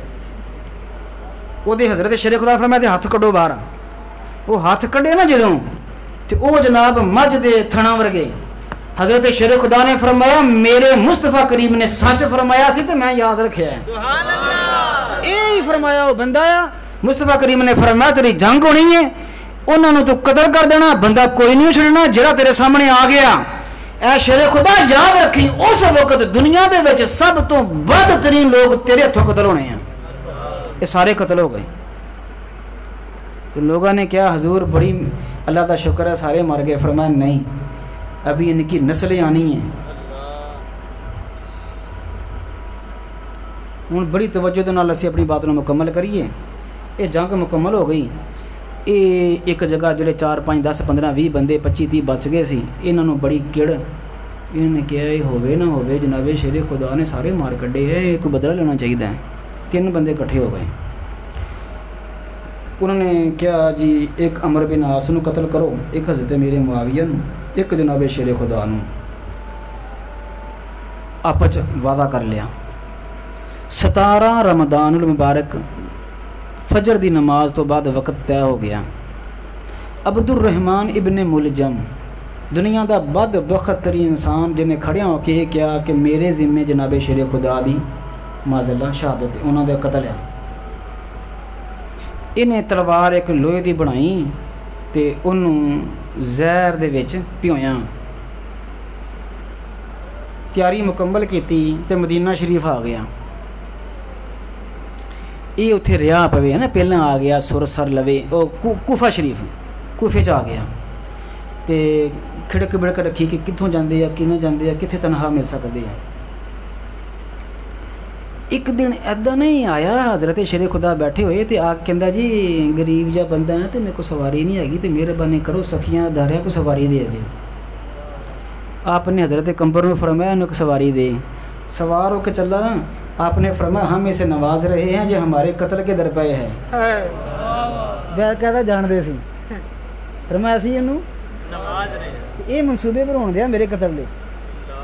وہ دے حضرت شیر خدا فرمایا تے ہاتھ کڈو باہر وہ ہاتھ کڈے نا جدوں تے او جناب مجھ دے تھنا ورگے حضرت شیر خدا نے فرمایا میرے مصطفیٰ کریم نے سچ فرمایا سی تے میں یاد رکھیا ہے سبحان اللہ یہی فرمایا وہ بندہ آیا مصطفیٰ کریم نے فرمایا تیری جنگ ہونی ہے انہوں نے تو قتل کر دینا بندہ کوئی نہیں چھڑنا جڑا تیرے سامنے آ گیا اے شیر خدا یاد رکھی اس وقت دنیا دے وچ سب تو بد ترین لوگ تیرے ہتھوں قتل ہونے ہیں یہ سارے قتل ہو گئے تو لوگوں نے کیا حضور بڑی اللہ کا شکر ہے سارے مر گئے فرمایا نہیں ابھی ان کی نسلیں آنی ہیں ہوں بڑی توجہ دے نال اسی اپنی بات نو مکمل کریے یہ جنگ مکمل ہو گئی یہ ایک جگہ جڑے 4-5 10 15 20 بندے 25-30 بچ گئے سی انہوں نے بڑی کڑ انہوں نے کہا یہ ہوئے نہ ہوئے جناب شیر خدا نے سارے مار کڈے ہے ایک بدلہ لینا چاہیے 3 بندے کٹھے ہو گئے انہوں نے کہا جی ایک عمر بن عاص نو قتل کرو ایک حضرت میرے معاویہ نو ایک جناب شیر خدا نو آپس وعدہ کر لیا 17 رمضان المبارک فجر دی نماز تو بعد وقت طے ہو گیا عبد الرحمن ابن ملجم دنیا دا بد بخت ترین انسان جنہیں کھڑیاں ہو کے کیا کہ میرے ذمے جناب شیر خدا دی معذاللہ شہادت انہوں دا قتل ہے انہیں تلوار ایک لوہے دی بنائی تے انہوں زہر دے وچ پیویاں تیاری مکمل کیتی تے مدینہ شریف آ گیا یہ اتنے رہا پوے ہے نا پہلے آ گیا سر سر لوے وہ کوفہ شریف کوفے چ آ گیا تے کھڑک بڑک رکھی کہ کتوں جاندے ہیں کیویں جاندے ہیں کتنے تنہا مل سکتے ہیں ایک دن ایدا نہیں آیا حضرت شیر خدا بیٹھے ہوئے تے آ کہندا جی غریب جا بندہ ہے تے میرے کو سواری نہیں آئے گی تے مہربانی کرو سخیاں داریا کو سواری دے دے آپ نے حضرت کمبر میں فرمایا انہوں کو سواری دے سوار ہو کے چلا نا آپ نے فرمایا ہم اسے نواز رہے ہیں جو ہمارے قتل کے درپے ہے وہ کہتا جان دے سی فرمایا سی انہوں نماز رہے یہ منصوبے پر ہون دیا میرے قتل دے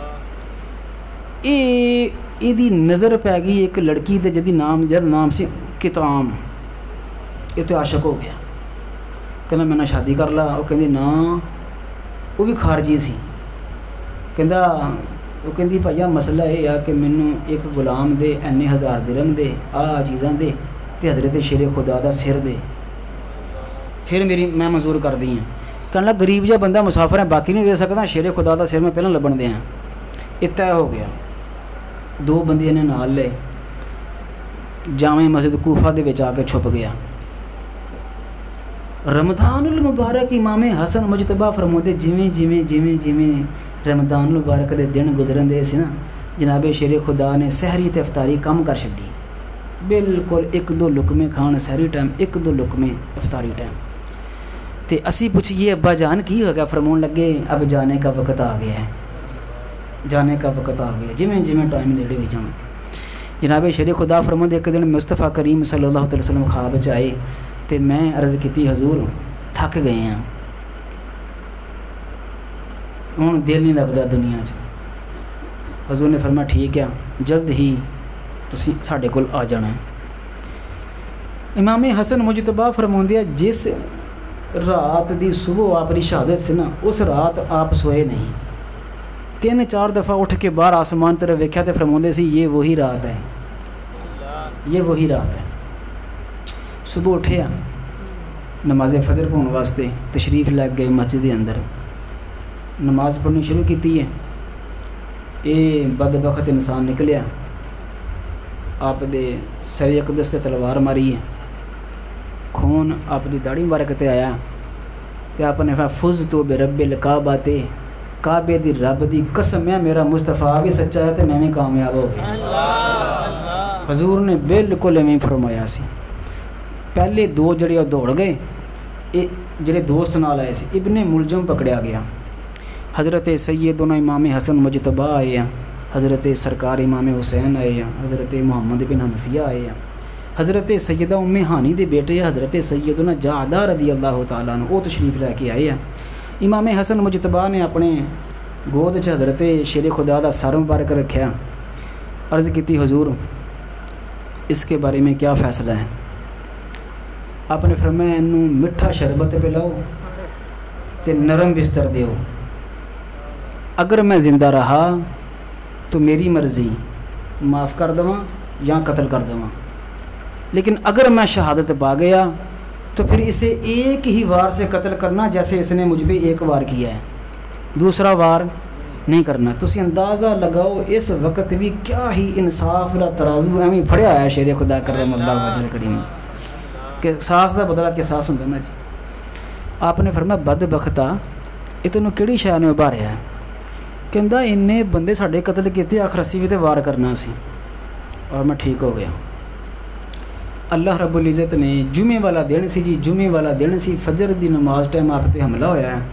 یہ دی نظر پہ گئی ایک لڑکی دے جدی نام سی کتام یہ تو عاشق ہو گیا کہنا میں نہ شادی کر لا وہ کہندی نا وہ بھی خارجی سی کہندا وہ کہندی بھائیا مسئلہ یہ ہے کہ مینوں ایک غلام دے اینے 1000 درہم دے چیزاں دے تے حضرت شیر خدا دا سر دے پھر میں منظور کر دی ہوں کہنے لگا غریب جہا بندہ مسافر ہے باقی نہیں دے سکتا شیر خدا دا سر میں پہلے لبن دیا یہ طے ہو گیا 2 بندے نے نال لے جامع مسجد کوفہ دے وچ آ کے چھپ گیا رمضان المبارک امام حسن مجتبہ فرماتے جویں رمضان المبارک دے دن گزرن دے سی نا جناب شیر خدا نے سحری تے افطاری کم کر چڈی بالکل 1-2 لقمے کھان سحری ٹائم 1-2 لقمے افطاری ٹائم تے اسی پوچھئے ابا جان کی ہو گیا فرمون لگے اب جانے کا وقت آ گیا ہے جانے کا وقت آ گیا جویں ٹائم نیڑے ہوئی جاؤں جناب شیر خدا فرماتے ایک دن مصطفیٰ کریم صلی اللہ علیہ وسلم خواب چ آئے تے میں عرض کیتی حضور تھک گئے ہیں ہوں دل نہیں لگتا دنیا چ حضور نے فرمایا ٹھیک ہے جلد ہی تسی ساڈے کول آ جانا ہے امام حسن مجتبہ فرماندے جس رات دی صبح آپ کی شہادت سے نا اس رات آپ سوئے نہیں 3-4 دفعہ اٹھ کے باہر آسمان طرف ویکھیا تے فرماندے سی یہ وہی رات ہے یہ وہی رات ہے صبح اٹھے نماز فجر پڑھنے واسطے تشریف لگ گئے مسجد کے اندر نماز پڑھنی شروع کی ہے یہ بدبخت انسان نکلیا آپ دے سر اقدس تے تلوار ماری ہے خون آپ دی داڑھی مبارک تے آیا تے آپ نے فرمایا فز تو برب الکعبہ تے کعبے دی رب دی قسم ہے میرا مصطفیٰ بھی سچا ہے تے میں بھی کامیاب ہو گیا حضور نے بالکل ایویں فرمایا سی پہلے 2 جڑے دوڑ گئے جڑے دوست نال آئے سی ابن ملجم پکڑیا گیا حضرت سیدنا امام حسن مجتبہ آئے ہیں حضرت سرکار امام حسین آئے ہیں حضرت محمد بن حنفیہ آئے ہیں حضرت سیدہ ام ہانی دے بیٹے حضرت سیدنا جعدہ رضی اللہ تعالیٰ عنہ وہ تشریف لے کے آئے ہیں امام حسن مجتبہ نے اپنے گود چ حضرت شیر خدا دا سر مبارک رکھیا عرض کیتی حضور اس کے بارے میں کیا فیصلہ ہے آپ نے فرمایا انہوں میٹھا شربت پلاؤ تے نرم بستر دیو اگر میں زندہ رہا تو میری مرضی معاف کر دواں یا قتل کر دواں لیکن اگر میں شہادت پا گیا تو پھر اسے ایک ہی وار سے قتل کرنا جیسے اس نے مجھ پہ 1 وار کیا ہے دوسرا وار نہیں کرنا تسی اندازہ لگاؤ اس وقت بھی کیا ہی انصاف دا ترازو ایویں پھڑیا ہوا ہے شیر خدا کرم اللہ وجل کریم کہ ساس دا بدلا کہ ساس ہوندا نا جی آپ نے فرمایا بدبختا یہ تینوں کہڑی شے نے ابھاریا ہے کہندا اننے بندے ساڈے قتل کیتے آخر اسی بھی تے وار کرنا سی اور میں ٹھیک ہو گیا اللہ رب العزت نے جمعے والا دن سی جی جمعے والا دن سی فجر دی نماز ٹائم آپ تے حملہ ہویا ہے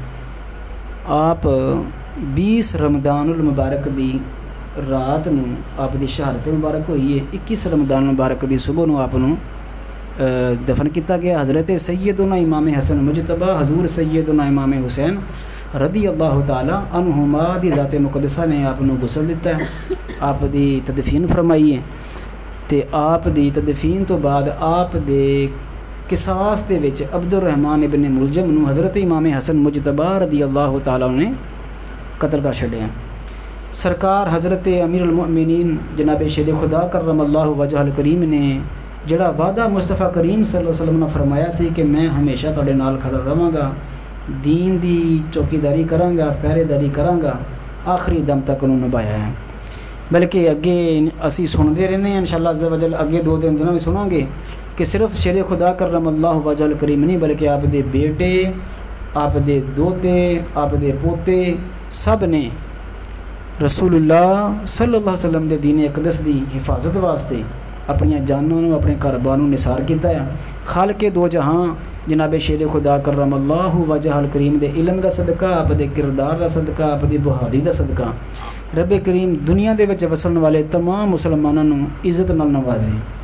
آپ 20 رمضان المبارک دی رات نو آپ دی شہادت مبارک ہوئی ہے 21 رمضان المبارک دی صبح نو آپ نو دفن کیتا گیا حضرت سیدنا امام حسن مجتبہ حضور سیدنا امام حسین رضی اللہ تعالیٰ عنہما دی ذات مقدسہ نے آپ نو غسل دیتا ہے آپ دی تدفین فرمائی ہے تے آپ دی تدفین تو بعد آپ دے قصاص دے وچ عبد الرحمن ابن ملجم نو حضرت امام حسن مجتبہ رضی اللہ تعالیٰ نے قتل کر چھڈیا سرکار حضرت امیر المؤمنین جناب شیر خدا کرم اللہ وجہ الکریم نے جڑا وعدہ مصطفیٰ کریم صلی اللہ علیہ وسلم نے فرمایا سی کہ میں ہمیشہ تواڈے نال کھڑا رہاں گا دین دی چوکیداری کراں گا پہرے داری کراں گا آخری دم تک انہوں نبھایا ہے بلکہ اگے اسی سنتے رہنے ہیں انشاءاللہ عز و جل اگے 2 دنوں میں سنوں گے کہ صرف شیر خدا کرم اللہ وجہ الکریم نہیں بلکہ آپ دے بیٹے آپ دے دوتے آپ دے پوتے سب نے رسول اللہ صلی اللہ علیہ وسلم دے دین اقدس دی حفاظت واسطے اپنی جانوں اپنے گھر-بار نثار کیتا ہے خالق 2 جہاں جناب شیر خدا کرم اللہ وجہ الکریم دے علم دا صدقہ آپ دے کردار دا صدقہ آپ دی بہادری دا صدقہ رب کریم دنیا دے وچ وسن والے تمام مسلمانوں عزت نال نوازے